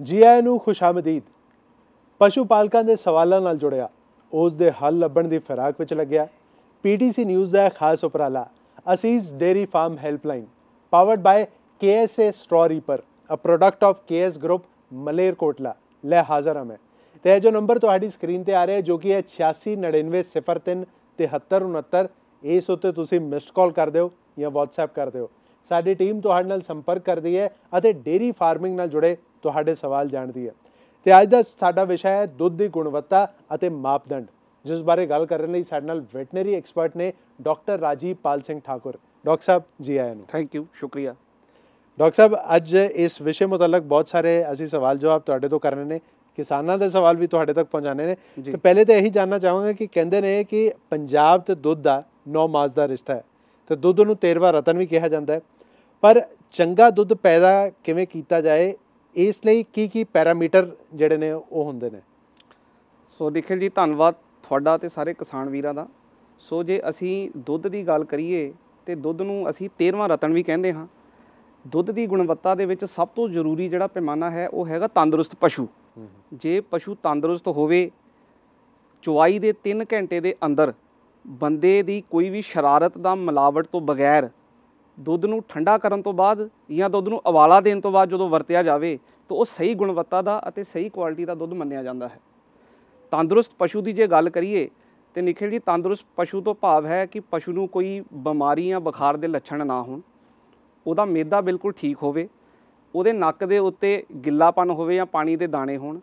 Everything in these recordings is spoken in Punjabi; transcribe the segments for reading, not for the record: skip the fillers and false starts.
ਜੀ ਆਇਆਂ ਨੂੰ ਖੁਸ਼ਾਮਦੀਦ। ਪਸ਼ੂ ਪਾਲਕਾਂ ਦੇ ਸਵਾਲਾਂ ਨਾਲ ਜੁੜਿਆ ਉਸ ਦੇ ਹੱਲ ਲੱਭਣ ਦੀ ਫਿਰਾਕ ਵਿੱਚ ਲੱਗਿਆ ਪੀਟੀਸੀ ਨਿਊਜ਼ ਦਾ ਖਾਸ ਉਪਰਾਲਾ Asees dairy farm helpline powered by KSA straw reaper a product of KS group Malerkotla ਲੈ ਹਾਜ਼ਰ ਹਾਂ ਮੈਂ। ਤੇ ਇਹ ਜੋ ਨੰਬਰ ਤੁਹਾਡੀ ਸਕਰੀਨ ਤੇ ਆ ਰਿਹਾ ਜੋ ਕਿ ਹੈ 8699037369 ਇਸ ਉੱਤੇ ਤੁਸੀਂ ਮਿਸਡ ਕਾਲ ਕਰ ਦਿਓ ਜਾਂ WhatsApp ਕਰ ਦਿਓ। ਸਾਡੀ ਟੀਮ ਤੁਹਾਡੇ ਨਾਲ ਸੰਪਰਕ ਕਰਦੀ ਹੈ ਅਤੇ ਡੇਅਰੀ ਫਾਰਮਿੰਗ ਨਾਲ ਜੁੜੇ ਤੁਹਾਡੇ ਸਵਾਲ ਜਾਣਦੀ ਹੈ। ਤੇ ਅੱਜ ਦਾ ਸਾਡਾ ਵਿਸ਼ਾ ਹੈ ਦੁੱਧ ਦੀ ਗੁਣਵੱਤਾ ਅਤੇ ਮਾਪਦੰਡ, ਜਿਸ ਬਾਰੇ ਗੱਲ ਕਰਨ ਲਈ ਸਾਡੇ ਨਾਲ ਵੈਟਨਰੀ ਐਕਸਪਰਟ ਨੇ ਡਾਕਟਰ ਰਾਜੀਵ ਪਾਲ ਸਿੰਘ ਠਾकुर। ਡਾਕਟਰ ਸਾਹਿਬ ਜੀ ਆਇਆਂ ਨੂੰ। ਥੈਂਕ ਯੂ, ਸ਼ੁਕਰੀਆ। ਡਾਕਟਰ ਸਾਹਿਬ ਅੱਜ ਇਸ ਵਿਸ਼ੇ ਮੁਤਲਕ ਬਹੁਤ ਸਾਰੇ ਅਸੀਂ ਸਵਾਲ ਜਵਾਬ ਤੁਹਾਡੇ ਤੋਂ ਕਰਨੇ ਨੇ, ਕਿਸਾਨਾਂ ਦੇ ਸਵਾਲ ਵੀ ਤੁਹਾਡੇ ਤੱਕ ਪਹੁੰਚਾਣੇ ਨੇ। ਤੇ ਪਹਿਲੇ ਤਾਂ ਇਹੀ ਜਾਣਨਾ ਚਾਹਾਂਗਾ ਕਿ ਕਹਿੰਦੇ ਨੇ ਕਿ ਪੰਜਾਬ ਤੇ ਦੁੱਧ ਦਾ 9 ਮਾਸ ਦਾ ਰਿਸ਼ਤਾ ਹੈ ਤੇ ਦੁੱਧ ਨੂੰ 13ਵਾਂ ਰਤਨ ਵੀ ਕਿਹਾ ਜਾਂਦਾ ਹੈ, ਪਰ ਚੰਗਾ ਦੁੱਧ ਪੈਦਾ ਕਿਵੇਂ ਕੀਤਾ ਜਾਏ ਇਸ ਲਈ ਕੀ ਪੈਰਾਮੀਟਰ ਜਿਹੜੇ ਨੇ ਉਹ ਹੁੰਦੇ ਨੇ? ਸੋ ਨਿਖਿਲ ਜੀ, ਧੰਨਵਾਦ ਤੁਹਾਡਾ ਤੇ ਸਾਰੇ ਕਿਸਾਨ ਵੀਰਾਂ ਦਾ। ਸੋ ਜੇ ਅਸੀਂ ਦੁੱਧ ਦੀ ਗੱਲ ਕਰੀਏ ਤੇ ਦੁੱਧ ਨੂੰ ਅਸੀਂ 13ਵਾਂ ਰਤਨ ਵੀ ਕਹਿੰਦੇ ਹਾਂ। ਦੁੱਧ ਦੀ ਗੁਣਵੱਤਾ ਦੇ ਵਿੱਚ ਸਭ ਤੋਂ ਜ਼ਰੂਰੀ ਜਿਹੜਾ ਪੈਮਾਨਾ ਹੈ ਉਹ ਹੈਗਾ ਤੰਦਰੁਸਤ ਪਸ਼ੂ। ਜੇ ਪਸ਼ੂ ਤੰਦਰੁਸਤ ਹੋਵੇ, ਚੁਆਈ ਦੇ 3 ਘੰਟੇ ਦੇ ਅੰਦਰ ਬੰਦੇ ਦੀ ਕੋਈ ਵੀ ਸ਼ਰਾਰਤ ਦਾ ਮਿਲਾਵਟ ਤੋਂ ਬਗੈਰ ਦੁੱਧ ਨੂੰ ਠੰਡਾ ਕਰਨ ਤੋਂ ਬਾਅਦ ਜਾਂ ਦੁੱਧ ਨੂੰ ਉਬਾਲਾ ਦੇਣ ਤੋਂ ਬਾਅਦ ਜਦੋਂ ਵਰਤਿਆ ਜਾਵੇ ਤਾਂ ਉਹ ਸਹੀ ਗੁਣਵੱਤਾ ਦਾ ਅਤੇ ਸਹੀ ਕੁਆਲਿਟੀ ਦਾ ਦੁੱਧ ਮੰਨਿਆ ਜਾਂਦਾ ਹੈ। ਤੰਦਰੁਸਤ ਪਸ਼ੂ ਦੀ ਜੇ ਗੱਲ ਕਰੀਏ ਤਾਂ ਨਿਖਿਲ ਜੀ, ਤੰਦਰੁਸਤ ਪਸ਼ੂ ਤੋਂ ਭਾਵ ਹੈ ਕਿ ਪਸ਼ੂ ਨੂੰ ਕੋਈ ਬਿਮਾਰੀ ਜਾਂ ਬੁਖਾਰ ਦੇ ਲੱਛਣ ਨਾ ਹੋਣ, ਉਹਦਾ ਮਿਹਦਾ ਬਿਲਕੁਲ ਠੀਕ ਹੋਵੇ, ਉਹਦੇ ਨੱਕ ਦੇ ਉੱਤੇ ਗਿੱਲਾਪਨ ਹੋਵੇ ਜਾਂ ਪਾਣੀ ਦੇ ਦਾਣੇ ਹੋਣ,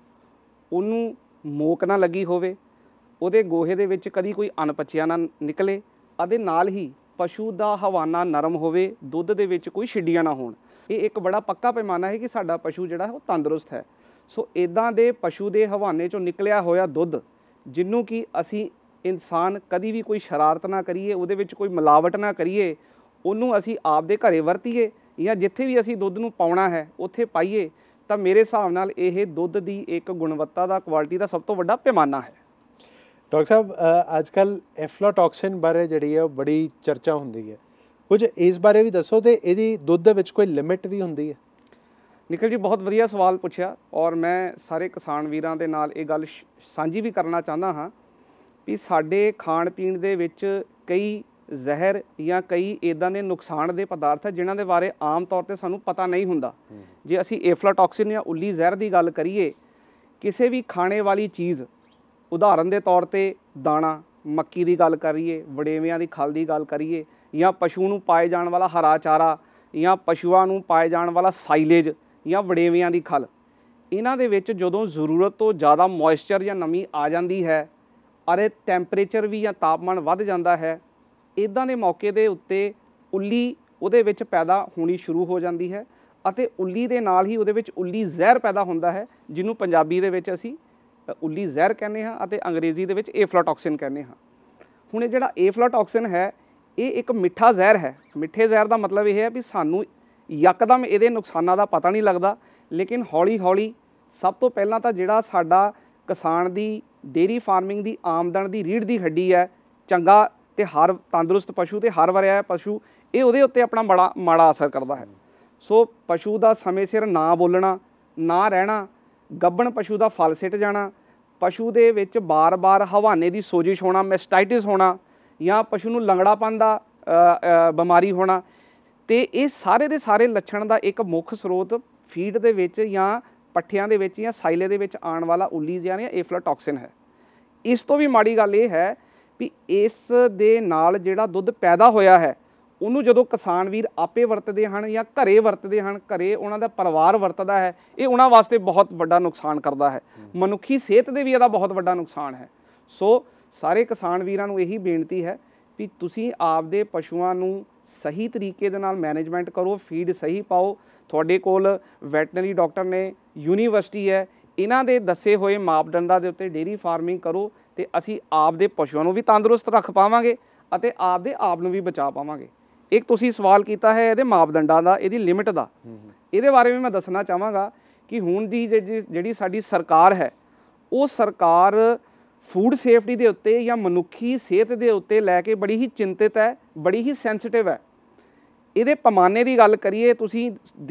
ਉਹਨੂੰ ਮੋਕ ਨਾ ਲੱਗੀ ਹੋਵੇ, ਉਹਦੇ ਗੋਹੇ ਦੇ ਵਿੱਚ ਕਦੀ ਕੋਈ ਅਣਪਚਿਆ ਨਾ ਨਿਕਲੇ, ਅਤੇ ਨਾਲ ਹੀ ਪਸ਼ੂ ਦਾ ਹਵਾਨਾ ਨਰਮ ਹੋਵੇ, ਦੁੱਧ ਦੇ ਵਿੱਚ ਕੋਈ ਛਿੱਡੀਆਂ ਨਾ ਹੋਣ। ਇਹ ਇੱਕ ਬੜਾ ਪੱਕਾ ਪੈਮਾਨਾ ਹੈ ਕਿ ਸਾਡਾ ਪਸ਼ੂ ਜਿਹੜਾ ਉਹ ਤੰਦਰੁਸਤ ਹੈ। ਸੋ ਇੱਦਾਂ ਦੇ ਪਸ਼ੂ ਦੇ ਹਵਾਨੇ 'ਚੋਂ ਨਿਕਲਿਆ ਹੋਇਆ ਦੁੱਧ ਜਿਹਨੂੰ ਕਿ ਅਸੀਂ ਇਨਸਾਨ ਕਦੀ ਵੀ ਕੋਈ ਸ਼ਰਾਰਤ ਨਾ ਕਰੀਏ, ਉਹਦੇ ਵਿੱਚ ਕੋਈ ਮਿਲਾਵਟ ਨਾ ਕਰੀਏ, ਉਹਨੂੰ ਅਸੀਂ ਆਪਦੇ ਘਰੇ ਵਰਤੀਏ ਜਾਂ ਜਿੱਥੇ ਵੀ ਅਸੀਂ ਦੁੱਧ ਨੂੰ ਪਾਉਣਾ ਹੈ ਉੱਥੇ ਪਾਈਏ, ਤਾਂ ਮੇਰੇ ਹਿਸਾਬ ਨਾਲ ਇਹ ਦੁੱਧ ਦੀ ਇੱਕ ਗੁਣਵੱਤਾ ਦਾ, ਕੁਆਲਿਟੀ ਦਾ ਸਭ ਤੋਂ ਵੱਡਾ ਪੈਮਾਨਾ ਹੈ। ਡਾਕਟਰ ਸਾਹਿਬ, ਅੱਜ ਕੱਲ੍ਹ ਐਫਲਾਟੌਕਸਿਨ ਬਾਰੇ ਜਿਹੜੀ ਹੈ ਉਹ ਬੜੀ ਚਰਚਾ ਹੁੰਦੀ ਹੈ, ਕੁਝ ਇਸ ਬਾਰੇ ਵੀ ਦੱਸੋ। ਤੇ ਇਹਦੀ ਦੁੱਧ ਦੇ ਵਿੱਚ ਕੋਈ ਲਿਮਿਟ ਵੀ ਹੁੰਦੀ ਹੈ? ਨਿਖਿਲ ਜੀ, ਬਹੁਤ ਵਧੀਆ ਸਵਾਲ ਪੁੱਛਿਆ ਔਰ ਮੈਂ ਸਾਰੇ ਕਿਸਾਨ ਵੀਰਾਂ ਦੇ ਨਾਲ ਇਹ ਗੱਲ ਸਾਂਝੀ ਵੀ ਕਰਨਾ ਚਾਹੁੰਦਾ ਹਾਂ ਵੀ ਸਾਡੇ ਖਾਣ ਪੀਣ ਦੇ ਵਿੱਚ ਕਈ ਜ਼ਹਿਰ ਜਾਂ ਕਈ ਇੱਦਾਂ ਦੇ ਨੁਕਸਾਨ ਦੇ ਪਦਾਰਥ ਹੈ ਜਿਨ੍ਹਾਂ ਦੇ ਬਾਰੇ ਆਮ ਤੌਰ 'ਤੇ ਸਾਨੂੰ ਪਤਾ ਨਹੀਂ ਹੁੰਦਾ। ਜੇ ਅਸੀਂ ਐਫਲਾਟੌਕਸਿਨ ਜਾਂ ਉੱਲੀ ਜ਼ਹਿਰ ਦੀ ਗੱਲ ਕਰੀਏ, ਕਿਸੇ ਵੀ ਖਾਣੇ ਵਾਲੀ ਚੀਜ਼, ਉਦਾਹਰਨ ਦੇ ਤੌਰ 'ਤੇ ਦਾਣਾ, ਮੱਕੀ ਦੀ ਗੱਲ ਕਰੀਏ, ਵੜੇਵਿਆਂ ਦੀ ਖਲ ਦੀ ਗੱਲ ਕਰੀਏ, ਜਾਂ ਪਸ਼ੂ ਨੂੰ ਪਾਏ ਜਾਣ ਵਾਲਾ ਹਰਾ ਚਾਰਾ, ਜਾਂ ਪਸ਼ੂਆਂ ਨੂੰ ਪਾਏ ਜਾਣ ਵਾਲਾ ਸਾਈਲੇਜ ਜਾਂ ਵੜੇਵਿਆਂ ਦੀ ਖਲ, ਇਹਨਾਂ ਦੇ ਵਿੱਚ ਜਦੋਂ ਜ਼ਰੂਰਤ ਤੋਂ ਜ਼ਿਆਦਾ ਮੋਇਸਚਰ ਜਾਂ ਨਮੀ ਆ ਜਾਂਦੀ ਹੈ ਅਰੇ ਟੈਂਪਰੇਚਰ ਵੀ ਜਾਂ ਤਾਪਮਾਨ ਵੱਧ ਜਾਂਦਾ ਹੈ, ਇੱਦਾਂ ਦੇ ਮੌਕੇ ਦੇ ਉੱਤੇ ਉੱਲੀ ਉਹਦੇ ਵਿੱਚ ਪੈਦਾ ਹੋਣੀ ਸ਼ੁਰੂ ਹੋ ਜਾਂਦੀ ਹੈ ਅਤੇ ਉੱਲੀ ਦੇ ਨਾਲ ਹੀ ਉਹਦੇ ਵਿੱਚ ਉੱਲੀ ਜ਼ਹਿਰ ਪੈਦਾ ਹੁੰਦਾ ਹੈ, ਜਿਹਨੂੰ ਪੰਜਾਬੀ ਦੇ ਵਿੱਚ ਅਸੀਂ ਉੱਲੀ ਜ਼ਹਿਰ ਕਹਿੰਦੇ ਹਾਂ ਅਤੇ ਅੰਗਰੇਜ਼ੀ ਦੇ ਵਿੱਚ ਐਫਲਾਟੌਕਸਿਨ ਕਹਿੰਦੇ ਹਾਂ। ਹੁਣ ਇਹ ਜਿਹੜਾ ਐਫਲਾਟੌਕਸਿਨ ਹੈ ਇਹ ਇੱਕ ਮਿੱਠਾ ਜ਼ਹਿਰ ਹੈ। ਮਿੱਠੇ ਜ਼ਹਿਰ ਦਾ ਮਤਲਬ ਇਹ ਹੈ ਵੀ ਸਾਨੂੰ ਯਕਦਮ ਇਹਦੇ ਨੁਕਸਾਨਾਂ ਦਾ ਪਤਾ ਨਹੀਂ ਲੱਗਦਾ, ਲੇਕਿਨ ਹੌਲੀ ਹੌਲੀ ਸਭ ਤੋਂ ਪਹਿਲਾਂ ਤਾਂ ਜਿਹੜਾ ਸਾਡਾ ਕਿਸਾਨ ਦੀ ਡੇਅਰੀ ਫਾਰਮਿੰਗ ਦੀ ਆਮਦਨ ਦੀ ਰੀੜ੍ਹ ਦੀ ਹੱਡੀ ਹੈ, ਚੰਗਾ ਤੇ ਹਰ ਤੰਦਰੁਸਤ ਪਸ਼ੂ ਤੇ ਹਰ ਵਰਿਆ ਪਸ਼ੂ, ਇਹ ਉਹਦੇ ਉੱਤੇ ਆਪਣਾ ਬੜਾ ਮਾੜਾ ਅਸਰ ਕਰਦਾ ਹੈ। ਸੋ ਪਸ਼ੂ ਦਾ ਸਮੇਂ ਸਿਰ ਨਾ ਬੋਲਣਾ, ਨਾ ਰਹਿਣਾ, ਗੱਭਣ ਪਸ਼ੂ ਦਾ ਫਲ ਸਿੱਟ ਜਾਣਾ, ਪਸ਼ੂ ਦੇ ਵਿੱਚ ਬਾਰ-ਬਾਰ ਹਵਾਨੇ ਦੀ ਸੋਜਿਸ਼ ਹੋਣਾ, ਮੈਸਟਾਈਟਿਸ ਹੋਣਾ, ਜਾਂ ਪਸ਼ੂ ਨੂੰ ਲੰਗੜਾਪਨ ਦਾ ਬਿਮਾਰੀ ਹੋਣਾ, ਤੇ ਇਹ ਸਾਰੇ ਦੇ ਸਾਰੇ ਲੱਛਣ ਦਾ ਇੱਕ ਮੁੱਖ ਸਰੋਤ ਫੀਡ ਦੇ ਵਿੱਚ ਜਾਂ ਪੱਠਿਆਂ ਦੇ ਵਿੱਚ ਜਾਂ ਸਾਈਲੇ ਦੇ ਵਿੱਚ ਆਉਣ ਵਾਲਾ ਉੱਲੀ ਜਾਂ ਐਫਲਾਟੌਕਸਿਨ ਹੈ। ਇਸ ਤੋਂ ਵੀ ਮਾੜੀ ਗੱਲ ਇਹ ਹੈ ਵੀ ਇਸ ਦੇ ਨਾਲ ਜਿਹੜਾ ਦੁੱਧ ਪੈਦਾ ਹੋਇਆ ਹੈ ਉਹਨੂੰ ਜਦੋਂ ਕਿਸਾਨ ਵੀਰ ਆਪੇ ਵਰਤਦੇ ਹਨ ਜਾਂ ਘਰੇ ਵਰਤਦੇ ਹਨ, ਘਰੇ ਉਹਨਾਂ ਦਾ ਪਰਿਵਾਰ ਵਰਤਦਾ ਹੈ, ਇਹ ਉਹਨਾਂ ਵਾਸਤੇ ਬਹੁਤ ਵੱਡਾ ਨੁਕਸਾਨ ਕਰਦਾ ਹੈ। ਮਨੁੱਖੀ ਸਿਹਤ ਦੇ ਵੀ ਇਹਦਾ ਬਹੁਤ ਵੱਡਾ ਨੁਕਸਾਨ ਹੈ। ਸੋ ਸਾਰੇ ਕਿਸਾਨ ਵੀਰਾਂ ਨੂੰ ਇਹੀ ਬੇਨਤੀ ਹੈ ਵੀ ਤੁਸੀਂ ਆਪਦੇ ਪਸ਼ੂਆਂ ਨੂੰ ਸਹੀ ਤਰੀਕੇ ਦੇ ਨਾਲ ਮੈਨੇਜਮੈਂਟ ਕਰੋ, ਫੀਡ ਸਹੀ ਪਾਓ। ਤੁਹਾਡੇ ਕੋਲ ਵੈਟਨਰੀ ਡਾਕਟਰ ਨੇ, ਯੂਨੀਵਰਸਿਟੀ ਹੈ, ਇਹਨਾਂ ਦੇ ਦੱਸੇ ਹੋਏ ਮਾਪਦੰਡਾਂ ਦੇ ਉੱਤੇ ਡੇਅਰੀ ਫਾਰਮਿੰਗ ਕਰੋ ਤੇ ਅਸੀਂ ਆਪਦੇ ਪਸ਼ੂਆਂ ਨੂੰ ਵੀ ਤੰਦਰੁਸਤ ਰੱਖ ਪਾਵਾਂਗੇ ਅਤੇ ਆਪਦੇ ਆਪ ਨੂੰ ਵੀ ਬਚਾ ਪਾਵਾਂਗੇ। ਇੱਕ ਤੁਸੀਂ ਸਵਾਲ ਕੀਤਾ ਹੈ ਇਹਦੇ ਮਾਪਦੰਡਾਂ ਦਾ, ਇਹਦੀ ਲਿਮਿਟ ਦਾ, ਇਹਦੇ ਬਾਰੇ ਵੀ ਮੈਂ ਦੱਸਣਾ ਚਾਹਾਂਗਾ ਕਿ ਹੁਣ ਦੀ ਜਿਹੜੀ ਸਾਡੀ ਸਰਕਾਰ ਹੈ ਉਹ ਸਰਕਾਰ ਫੂਡ ਸੇਫਟੀ ਦੇ ਉੱਤੇ ਜਾਂ ਮਨੁੱਖੀ ਸਿਹਤ ਦੇ ਉੱਤੇ ਲੈ ਕੇ ਬੜੀ ਹੀ ਚਿੰਤਿਤ ਹੈ, ਬੜੀ ਹੀ ਸੈਂਸਿਟਿਵ ਹੈ। ਇਹਦੇ ਪੈਮਾਨੇ ਦੀ ਗੱਲ ਕਰੀਏ, ਤੁਸੀਂ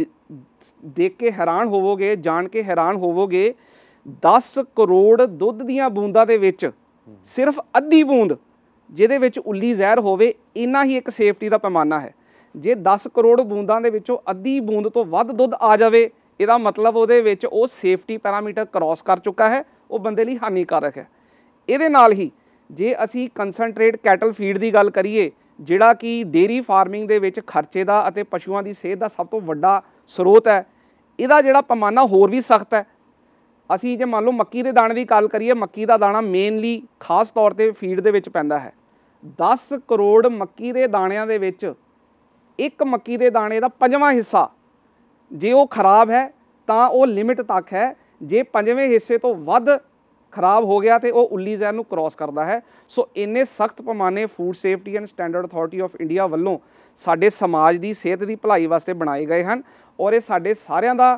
ਦੇਖ ਕੇ ਹੈਰਾਨ ਹੋਵੋਗੇ, ਜਾਣ ਕੇ ਹੈਰਾਨ ਹੋਵੋਗੇ, 10 ਕਰੋੜ ਦੁੱਧ ਦੀਆਂ ਬੂੰਦਾਂ ਦੇ ਵਿੱਚ ਸਿਰਫ ਅੱਧੀ ਬੂੰਦ ਜਿਹਦੇ ਵਿੱਚ ਉੱਲੀ ਜ਼ਹਿਰ ਹੋਵੇ, ਇੰਨਾ ਹੀ ਇੱਕ ਸੇਫਟੀ ਦਾ ਪੈਮਾਨਾ ਹੈ। ਜੇ 10 ਕਰੋੜ ਬੂੰਦਾਂ ਦੇ ਵਿੱਚੋਂ ਅੱਧੀ ਬੂੰਦ ਤੋਂ ਵੱਧ ਦੁੱਧ ਆ ਜਾਵੇ, ਇਹਦਾ ਮਤਲਬ ਉਹਦੇ ਵਿੱਚ ਉਹ ਸੇਫਟੀ ਪੈਰਾਮੀਟਰ ਕ੍ਰਾਸ ਕਰ ਚੁੱਕਾ ਹੈ, ਉਹ ਬੰਦੇ ਲਈ ਹਾਨੀਕਾਰਕ ਹੈ। ਇਹਦੇ ਨਾਲ ਹੀ ਜੇ ਅਸੀਂ ਕੰਸਨਟਰੇਟ ਕੈਟਲ ਫੀਡ ਦੀ ਗੱਲ ਕਰੀਏ, ਜਿਹੜਾ ਕਿ ਡੇਅਰੀ ਫਾਰਮਿੰਗ ਦੇ ਵਿੱਚ ਖਰਚੇ ਦਾ ਅਤੇ ਪਸ਼ੂਆਂ ਦੀ ਸਿਹਤ ਦਾ ਸਭ ਤੋਂ ਵੱਡਾ ਸਰੋਤ ਹੈ, ਇਹਦਾ ਜਿਹੜਾ ਪੈਮਾਨਾ ਹੋਰ ਵੀ ਸਖਤ ਹੈ। ਅਸੀਂ ਜੇ ਮੰਨ ਲਓ ਮੱਕੀ ਦੇ ਦਾਣੇ ਦੀ ਗੱਲ ਕਰੀਏ, ਮੱਕੀ ਦਾ ਦਾਣਾ ਮੇਨਲੀ ਖਾਸ ਤੌਰ 'ਤੇ ਫੀਡ ਦੇ ਵਿੱਚ ਪੈਂਦਾ ਹੈ। 10 ਕਰੋੜ ਮੱਕੀ ਦੇ ਦਾਣਿਆਂ ਦੇ ਵਿੱਚ ਇੱਕ ਮੱਕੀ ਦੇ ਦਾਣੇ ਦਾ 5ਵਾਂ ਹਿੱਸਾ ਜੇ ਉਹ ਖਰਾਬ ਹੈ ਤਾਂ ਉਹ ਲਿਮਿਟ ਤੱਕ ਹੈ। ਜੇ 5ਵੇਂ ਹਿੱਸੇ ਤੋਂ ਵੱਧ ਖਰਾਬ ਹੋ ਗਿਆ ਤੇ ਉਹ ਉੱਲੀ ਜ਼ਹਿਰ ਨੂੰ ਕ੍ਰਾਸ ਕਰਦਾ ਹੈ। ਸੋ ਇੰਨੇ ਸਖਤ ਪੈਮਾਨੇ food safety and standard authority of India ਵੱਲੋਂ ਸਾਡੇ ਸਮਾਜ ਦੀ ਸਿਹਤ ਦੀ ਭਲਾਈ ਵਾਸਤੇ ਬਣਾਏ ਗਏ ਹਨ, ਔਰ ਇਹ ਸਾਡੇ ਸਾਰਿਆਂ ਦਾ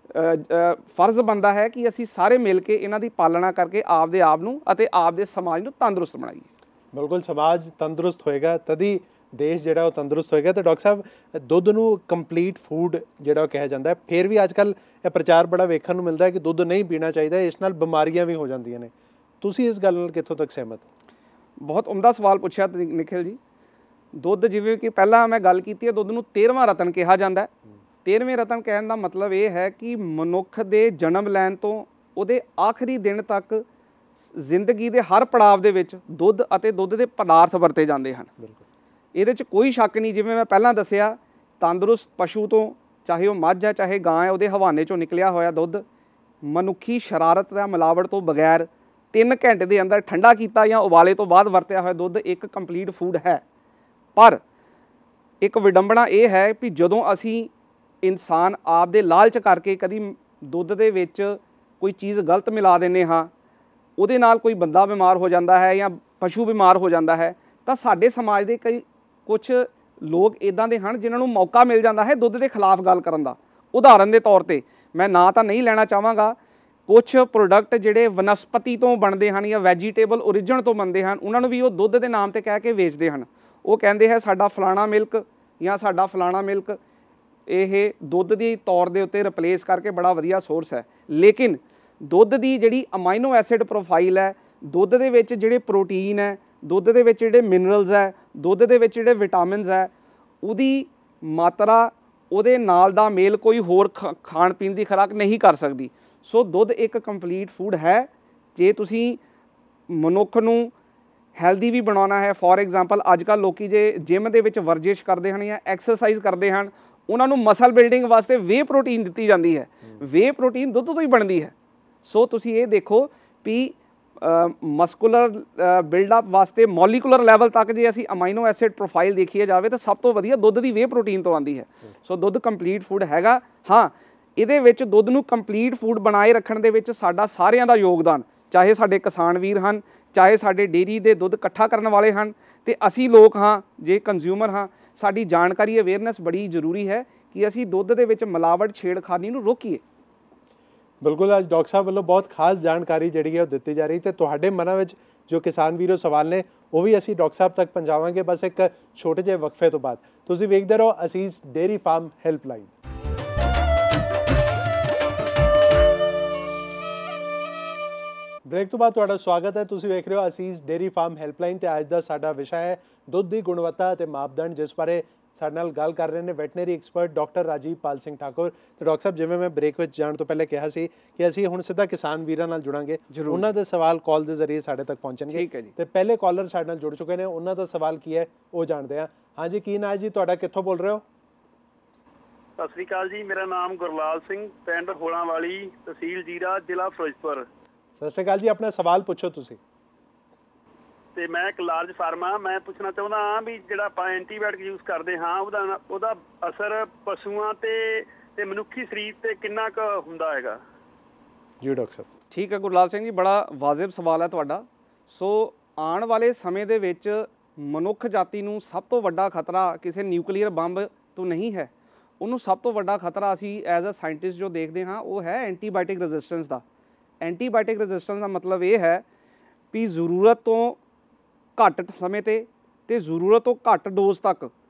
ਫਰਜ਼ ਬਣਦਾ ਹੈ ਕਿ ਅਸੀਂ ਸਾਰੇ ਮਿਲ ਕੇ ਇਹਨਾਂ ਦੀ ਪਾਲਣਾ ਕਰਕੇ ਆਪਦੇ ਆਪ ਨੂੰ ਅਤੇ ਆਪਦੇ ਸਮਾਜ ਨੂੰ ਤੰਦਰੁਸਤ ਬਣਾਈਏ। ਬਿਲਕੁਲ, ਸਮਾਜ ਤੰਦਰੁਸਤ ਹੋਏਗਾ ਤਦੀ ਦੇਸ਼ ਜਿਹੜਾ ਉਹ ਤੰਦਰੁਸਤ ਹੋਏਗਾ। ਤੇ ਡਾਕਟਰ ਸਾਹਿਬ, ਦੁੱਧ ਨੂੰ ਕੰਪਲੀਟ ਫੂਡ ਜਿਹੜਾ ਉਹ ਕਿਹਾ ਜਾਂਦਾ ਹੈ, ਫਿਰ ਵੀ ਅੱਜ ਕੱਲ੍ਹ ਇਹ ਪ੍ਰਚਾਰ ਬੜਾ ਵੇਖਣ ਨੂੰ ਮਿਲਦਾ ਹੈ ਕਿ ਦੁੱਧ ਨਹੀਂ ਪੀਣਾ ਚਾਹੀਦਾ, ਇਸ ਨਾਲ ਬਿਮਾਰੀਆਂ ਵੀ ਹੋ ਜਾਂਦੀਆਂ ਨੇ। ਤੁਸੀਂ ਇਸ ਗੱਲ ਨਾਲ ਕਿੱਥੋਂ ਤੱਕ ਸਹਿਮਤ ਹੋ? ਬਹੁਤ ਉਮਦਾ ਸਵਾਲ ਪੁੱਛਿਆ ਨਿਖਿਲ ਜੀ। ਦੁੱਧ, ਜਿਵੇਂ ਕਿ ਪਹਿਲਾਂ ਮੈਂ ਗੱਲ ਕੀਤੀ ਹੈ, ਦੁੱਧ ਨੂੰ 13ਵਾਂ ਰਤਨ ਕਿਹਾ ਜਾਂਦਾ। 13ਵੇਂ ਰਤਨ ਕਹਿਣ ਦਾ ਮਤਲਬ ਇਹ ਹੈ ਕਿ ਮਨੁੱਖ ਦੇ ਜਨਮ ਲੈਣ ਤੋਂ ਉਹਦੇ ਆਖਰੀ ਦਿਨ ਤੱਕ ਜ਼ਿੰਦਗੀ ਦੇ ਹਰ ਪੜਾਵ ਦੇ ਵਿੱਚ ਦੁੱਧ ਅਤੇ ਦੁੱਧ ਦੇ ਪਦਾਰਥ ਵਰਤੇ ਜਾਂਦੇ ਹਨ। ਇਹਦੇ 'ਚ ਕੋਈ ਸ਼ੱਕ ਨਹੀਂ, ਜਿਵੇਂ ਮੈਂ ਪਹਿਲਾਂ ਦੱਸਿਆ, ਤੰਦਰੁਸਤ ਪਸ਼ੂ ਤੋਂ, ਚਾਹੇ ਉਹ ਮੱਝ ਹੈ ਚਾਹੇ ਗਾਂ ਹੈ, ਉਹਦੇ ਹਵਾਨੇ 'ਚੋਂ ਨਿਕਲਿਆ ਹੋਇਆ ਦੁੱਧ ਮਨੁੱਖੀ ਸ਼ਰਾਰਤ ਜਾਂ ਮਿਲਾਵਟ ਤੋਂ ਬਗੈਰ 3 ਘੰਟੇ ਦੇ ਅੰਦਰ ਠੰਡਾ ਕੀਤਾ ਜਾਂ ਉਬਾਲੇ ਤੋਂ ਬਾਅਦ ਵਰਤਿਆ ਹੋਇਆ ਦੁੱਧ ਇੱਕ ਕੰਪਲੀਟ ਫੂਡ ਹੈ। ਪਰ ਇੱਕ ਵਿਡੰਬਣਾ ਇਹ ਹੈ ਕਿ ਜਦੋਂ ਅਸੀਂ ਇਨਸਾਨ ਆਪ ਦੇ ਲਾਲਚ ਕਰਕੇ ਕਦੀ ਦੁੱਧ ਦੇ ਵਿੱਚ ਕੋਈ ਚੀਜ਼ ਗਲਤ ਮਿਲਾ ਦਿੰਦੇ ਹਾਂ, ਉਹਦੇ ਨਾਲ ਕੋਈ ਬੰਦਾ ਬਿਮਾਰ ਹੋ ਜਾਂਦਾ ਹੈ ਜਾਂ ਪਸ਼ੂ ਬਿਮਾਰ ਹੋ ਜਾਂਦਾ ਹੈ, ਤਾਂ ਸਾਡੇ ਸਮਾਜ ਦੇ ਕੁਛ ਲੋਕ ਇੱਦਾਂ ਦੇ ਹਨ ਜਿਨ੍ਹਾਂ ਨੂੰ ਮੌਕਾ ਮਿਲ ਜਾਂਦਾ ਹੈ ਦੁੱਧ ਦੇ ਖਿਲਾਫ ਗੱਲ ਕਰਨ ਦਾ। ਉਦਾਹਰਨ ਦੇ ਤੌਰ 'ਤੇ ਮੈਂ ਨਾਂ ਤਾਂ ਨਹੀਂ ਲੈਣਾ ਚਾਹਾਂਗਾ, ਕੁਛ ਪ੍ਰੋਡਕਟ ਜਿਹੜੇ ਵਨਸਪਤੀ ਤੋਂ ਬਣਦੇ ਹਨ ਜਾਂ ਵੈਜੀਟੇਬਲ ਓਰੀਜਨ ਤੋਂ ਬਣਦੇ ਹਨ, ਉਹਨਾਂ ਨੂੰ ਵੀ ਉਹ ਦੁੱਧ ਦੇ ਨਾਮ 'ਤੇ ਕਹਿ ਕੇ ਵੇਚਦੇ ਹਨ। ਉਹ ਕਹਿੰਦੇ ਹੈ ਸਾਡਾ ਫਲਾਣਾ ਮਿਲਕ ਜਾਂ ਸਾਡਾ ਫਲਾਣਾ ਮਿਲਕ ਇਹ ਦੁੱਧ ਦੀ ਤੌਰ ਦੇ ਉੱਤੇ ਰਿਪਲੇਸ ਕਰਕੇ ਬੜਾ ਵਧੀਆ ਸੋਰਸ ਹੈ। ਲੇਕਿਨ ਦੁੱਧ ਦੀ ਜਿਹੜੀ ਅਮਾਈਨੋ ਐਸਿਡ ਪ੍ਰੋਫਾਈਲ ਹੈ, ਦੁੱਧ ਦੇ ਵਿੱਚ ਜਿਹੜੇ ਪ੍ਰੋਟੀਨ ਹੈ, ਦੁੱਧ ਦੇ ਵਿੱਚ ਜਿਹੜੇ ਮਿਨਰਲਸ ਹੈ, ਦੁੱਧ ਦੇ ਵਿੱਚ ਜਿਹੜੇ ਵਿਟਾਮਿਨਸ ਹੈ, ਉਹਦੀ ਮਾਤਰਾ, ਉਹਦੇ ਨਾਲ ਦਾ ਮੇਲ ਕੋਈ ਹੋਰ ਖਾਣ ਪੀਣ ਦੀ ਖੁਰਾਕ ਨਹੀਂ ਕਰ ਸਕਦੀ। ਸੋ ਦੁੱਧ ਇੱਕ ਕੰਪਲੀਟ ਫੂਡ ਹੈ। ਜੇ ਤੁਸੀਂ ਮਨੁੱਖ ਨੂੰ ਹੈਲਦੀ ਵੀ ਬਣਾਉਣਾ ਹੈ, ਫੋਰ ਐਗਜ਼ਾਮਪਲ ਅੱਜ ਕੱਲ੍ਹ ਲੋਕੀ ਜੇ ਜਿਮ ਦੇ ਵਿੱਚ ਵਰਜਿਸ਼ ਕਰਦੇ ਹਨ ਜਾਂ ਐਕਸਰਸਾਈਜ਼ ਕਰਦੇ ਹਨ, ਉਹਨਾਂ ਨੂੰ ਮਸਲ ਬਿਲਡਿੰਗ ਵਾਸਤੇ ਵੇ ਪ੍ਰੋਟੀਨ ਦਿੱਤੀ ਜਾਂਦੀ ਹੈ। ਵੇ ਪ੍ਰੋਟੀਨ ਦੁੱਧ ਤੋਂ ਹੀ ਬਣਦੀ ਹੈ। ਸੋ ਤੁਸੀਂ ਇਹ ਦੇਖੋ ਵੀ ਮਸਕੂਲਰ ਬਿਲਡਅਪ ਵਾਸਤੇ ਮੋਲੀਕੂਲਰ ਲੈਵਲ ਤੱਕ ਜੇ ਅਸੀਂ ਅਮਾਈਨੋ ਐਸਿਡ ਪ੍ਰੋਫਾਈਲ ਦੇਖੀਏ ਜਾਵੇ ਤਾਂ ਸਭ ਤੋਂ ਵਧੀਆ ਦੁੱਧ ਦੀ ਵੇ ਪ੍ਰੋਟੀਨ ਤੋਂ ਆਉਂਦੀ ਹੈ। ਸੋ ਦੁੱਧ ਕੰਪਲੀਟ ਫੂਡ ਹੈਗਾ। ਹਾਂ, ਇਹਦੇ ਵਿੱਚ ਦੁੱਧ ਨੂੰ ਕੰਪਲੀਟ ਫੂਡ ਬਣਾਏ ਰੱਖਣ ਦੇ ਵਿੱਚ ਸਾਡਾ ਸਾਰਿਆਂ ਦਾ ਯੋਗਦਾਨ, ਚਾਹੇ ਸਾਡੇ ਕਿਸਾਨ ਵੀਰ ਹਨ, ਚਾਹੇ ਸਾਡੇ ਡੇਅਰੀ ਦੇ ਦੁੱਧ ਇਕੱਠਾ ਕਰਨ ਵਾਲੇ ਹਨ, ਤੇ ਅਸੀਂ ਲੋਕ ਹਾਂ ਜੇ ਕੰਜ਼ਿਊਮਰ ਹਾਂ, ਸਾਡੀ ਜਾਣਕਾਰੀ ਅਵੇਅਰਨੈਸ ਬੜੀ ਜ਼ਰੂਰੀ ਹੈ ਕਿ ਅਸੀਂ ਦੁੱਧ ਦੇ ਵਿੱਚ ਮਿਲਾਵਟ ਛੇੜਖਾਨੀ ਨੂੰ ਰੋਕੀਏ। ਬਿਲਕੁਲ, ਅੱਜ ਡਾਕਟਰ ਸਾਹਿਬ ਵੱਲੋਂ ਬਹੁਤ ਖਾਸ ਜਾਣਕਾਰੀ ਜਿਹੜੀ ਹੈ ਉਹ ਦਿੱਤੀ ਜਾ ਰਹੀ, ਤੇ ਤੁਹਾਡੇ ਮਨਾਂ ਵਿੱਚ ਜੋ ਕਿਸਾਨ ਵੀਰੋ ਸਵਾਲ ਨੇ ਉਹ ਵੀ ਅਸੀਂ ਡਾਕਟਰ ਸਾਹਿਬ ਤੱਕ ਪਹੁੰਚਾਵਾਂਗੇ ਬਸ ਇੱਕ ਛੋਟੇ ਜਿਹੇ ਵਕਫੇ ਤੋਂ ਬਾਅਦ। ਤੁਸੀਂ ਵੇਖਦੇ ਰਹੋ ਅਸੀਸ ਡੇਅਰੀ ਫਾਰਮ ਹੈਲਪਲਾਈਨ। ਬ੍ਰੇਕ ਤੋਂ ਬਾਅਦ ਤੁਹਾਡਾ ਸਵਾਗਤ ਹੈ। ਤੁਸੀਂ ਵੇਖ ਰਹੇ ਹੋ ਅਸੀਸ ਡੇਅਰੀ ਫਾਰਮ ਹੈਲਪਲਾਈਨ, ਤੇ ਅੱਜ ਦਾ ਸਾਡਾ ਵਿਸ਼ਾ ਹੈ ਦੁੱਧ ਦੀ ਗੁਣਵੱਤਾ ਅਤੇ ਮਾਪਦੰਡ, ਜਿਸ ਬਾਰੇ ਸਾਡੇ ਨਾਲ ਗੱਲ ਕਰ ਰਹੇ ਨੇ veterinary expert doctor Rajivpal Singh Thakur. ਤੇ ਡਾਕਟਰ ਸਾਹਿਬ, ਜਿਵੇਂ ਮੈਂ ਬ੍ਰੇਕ ਵਿੱਚ ਜਾਣ ਤੋਂ ਪਹਿਲੇ ਕਿਹਾ ਸੀ ਕਿ ਅਸੀਂ ਹੁਣ ਸਿੱਧਾ ਕਿਸਾਨ ਵੀਰਾਂ ਨਾਲ ਜੁੜਾਂਗੇ, ਉਹਨਾਂ ਦੇ ਸਵਾਲ ਕਾਲ ਦੇ ਜ਼ਰੀਏ ਸਾਡੇ ਤੱਕ ਪਹੁੰਚਣਗੇ। ਠੀਕ ਹੈ ਜੀ। ਤੇ ਪਹਿਲੇ ਕਾਲਰ ਸਾਡੇ ਨਾਲ ਜੁੜ ਚੁੱਕੇ ਨੇ, ਉਹਨਾਂ ਦਾ ਸਵਾਲ ਕੀ ਹੈ ਉਹ ਜਾਣਦੇ ਹਾਂ। ਹਾਂਜੀ, ਕੀ ਨਾਂ ਹੈ ਜੀ ਤੁਹਾਡਾ, ਕਿੱਥੋਂ ਬੋਲ ਰਹੇ ਹੋ? ਸਤਿ ਸ੍ਰੀ ਅਕਾਲ ਜੀ, ਮੇਰਾ ਨਾਮ ਗੁਰਲਾਲ ਸਿੰਘ, ਪਿੰਡ ਹੋਲਾਂਵਾਲੀ, ਤਹਿਸੀਲ ਜੀਰਾ, ਜ਼ਿਲ੍ਹਾ ਫਿਰੋਜ਼ਪੁਰ। ਸਤਿ ਸ਼੍ਰੀ ਅਕਾਲ ਜੀ, ਆਪਣਾ ਸਵਾਲ ਪੁੱਛੋ ਤੁਸੀਂ। ਤੇ ਮੈਂ ਇੱਕ ਲਾਰਜ ਫਾਰਮ ਆ, ਮੈਂ ਪੁੱਛਣਾ ਚਾਹੁੰਦਾ ਹਾਂ ਵੀ ਜਿਹੜਾ ਆਪਾਂ ਐਂਟੀਬਾਇਓਟਿਕ ਯੂਜ਼ ਕਰਦੇ ਹਾਂ ਉਹਦਾ ਅਸਰ ਪਸ਼ੂਆਂ ਤੇ ਮਨੁੱਖੀ ਸਰੀਰ ਤੇ ਕਿੰਨਾ ਕੁ ਹੁੰਦਾ ਹੈਗਾ ਜੀ? ਡਾਕਟਰ ਸਾਹਿਬ, ਠੀਕ ਹੈ ਗੁਰਲਾਲ ਸਿੰਘ ਜੀ, ਬੜਾ ਵਾਜਿਬ ਸਵਾਲ ਹੈ ਤੁਹਾਡਾ। ਸੋ ਆਉਣ ਵਾਲੇ ਸਮੇਂ ਦੇ ਵਿੱਚ ਮਨੁੱਖ ਜਾਤੀ ਨੂੰ ਸਭ ਤੋਂ ਵੱਡਾ ਖਤਰਾ ਕਿਸੇ ਨਿਊਕਲੀਅਰ ਬੰਬ ਤੋਂ ਨਹੀਂ ਹੈ, ਉਹਨੂੰ ਸਭ ਤੋਂ ਵੱਡਾ ਖਤਰਾ ਅਸੀਂ ਐਜ਼ ਅ ਸਾਇੰਟਿਸਟ ਜੋ ਦੇਖਦੇ ਹਾਂ ਉਹ ਹੈ ਐਂਟੀਬਾਇਓਟਿਕ ਰੈਜ਼ਿਸਟੈਂਸ ਦਾ। ਐਂਟੀਬਾਇਓਟਿਕ ਰੈਜ਼ਿਸਟੈਂਸ ਦਾ ਮਤਲਬ ਇਹ ਹੈ ਵੀ ਜ਼ਰੂਰਤ ਤੋਂ ਘੱਟ ਸਮੇਂ ਤੇ ਜ਼ਰੂਰਤ ਤੋਂ ਘੱਟ ਡੋਜ਼ ਤੱਕ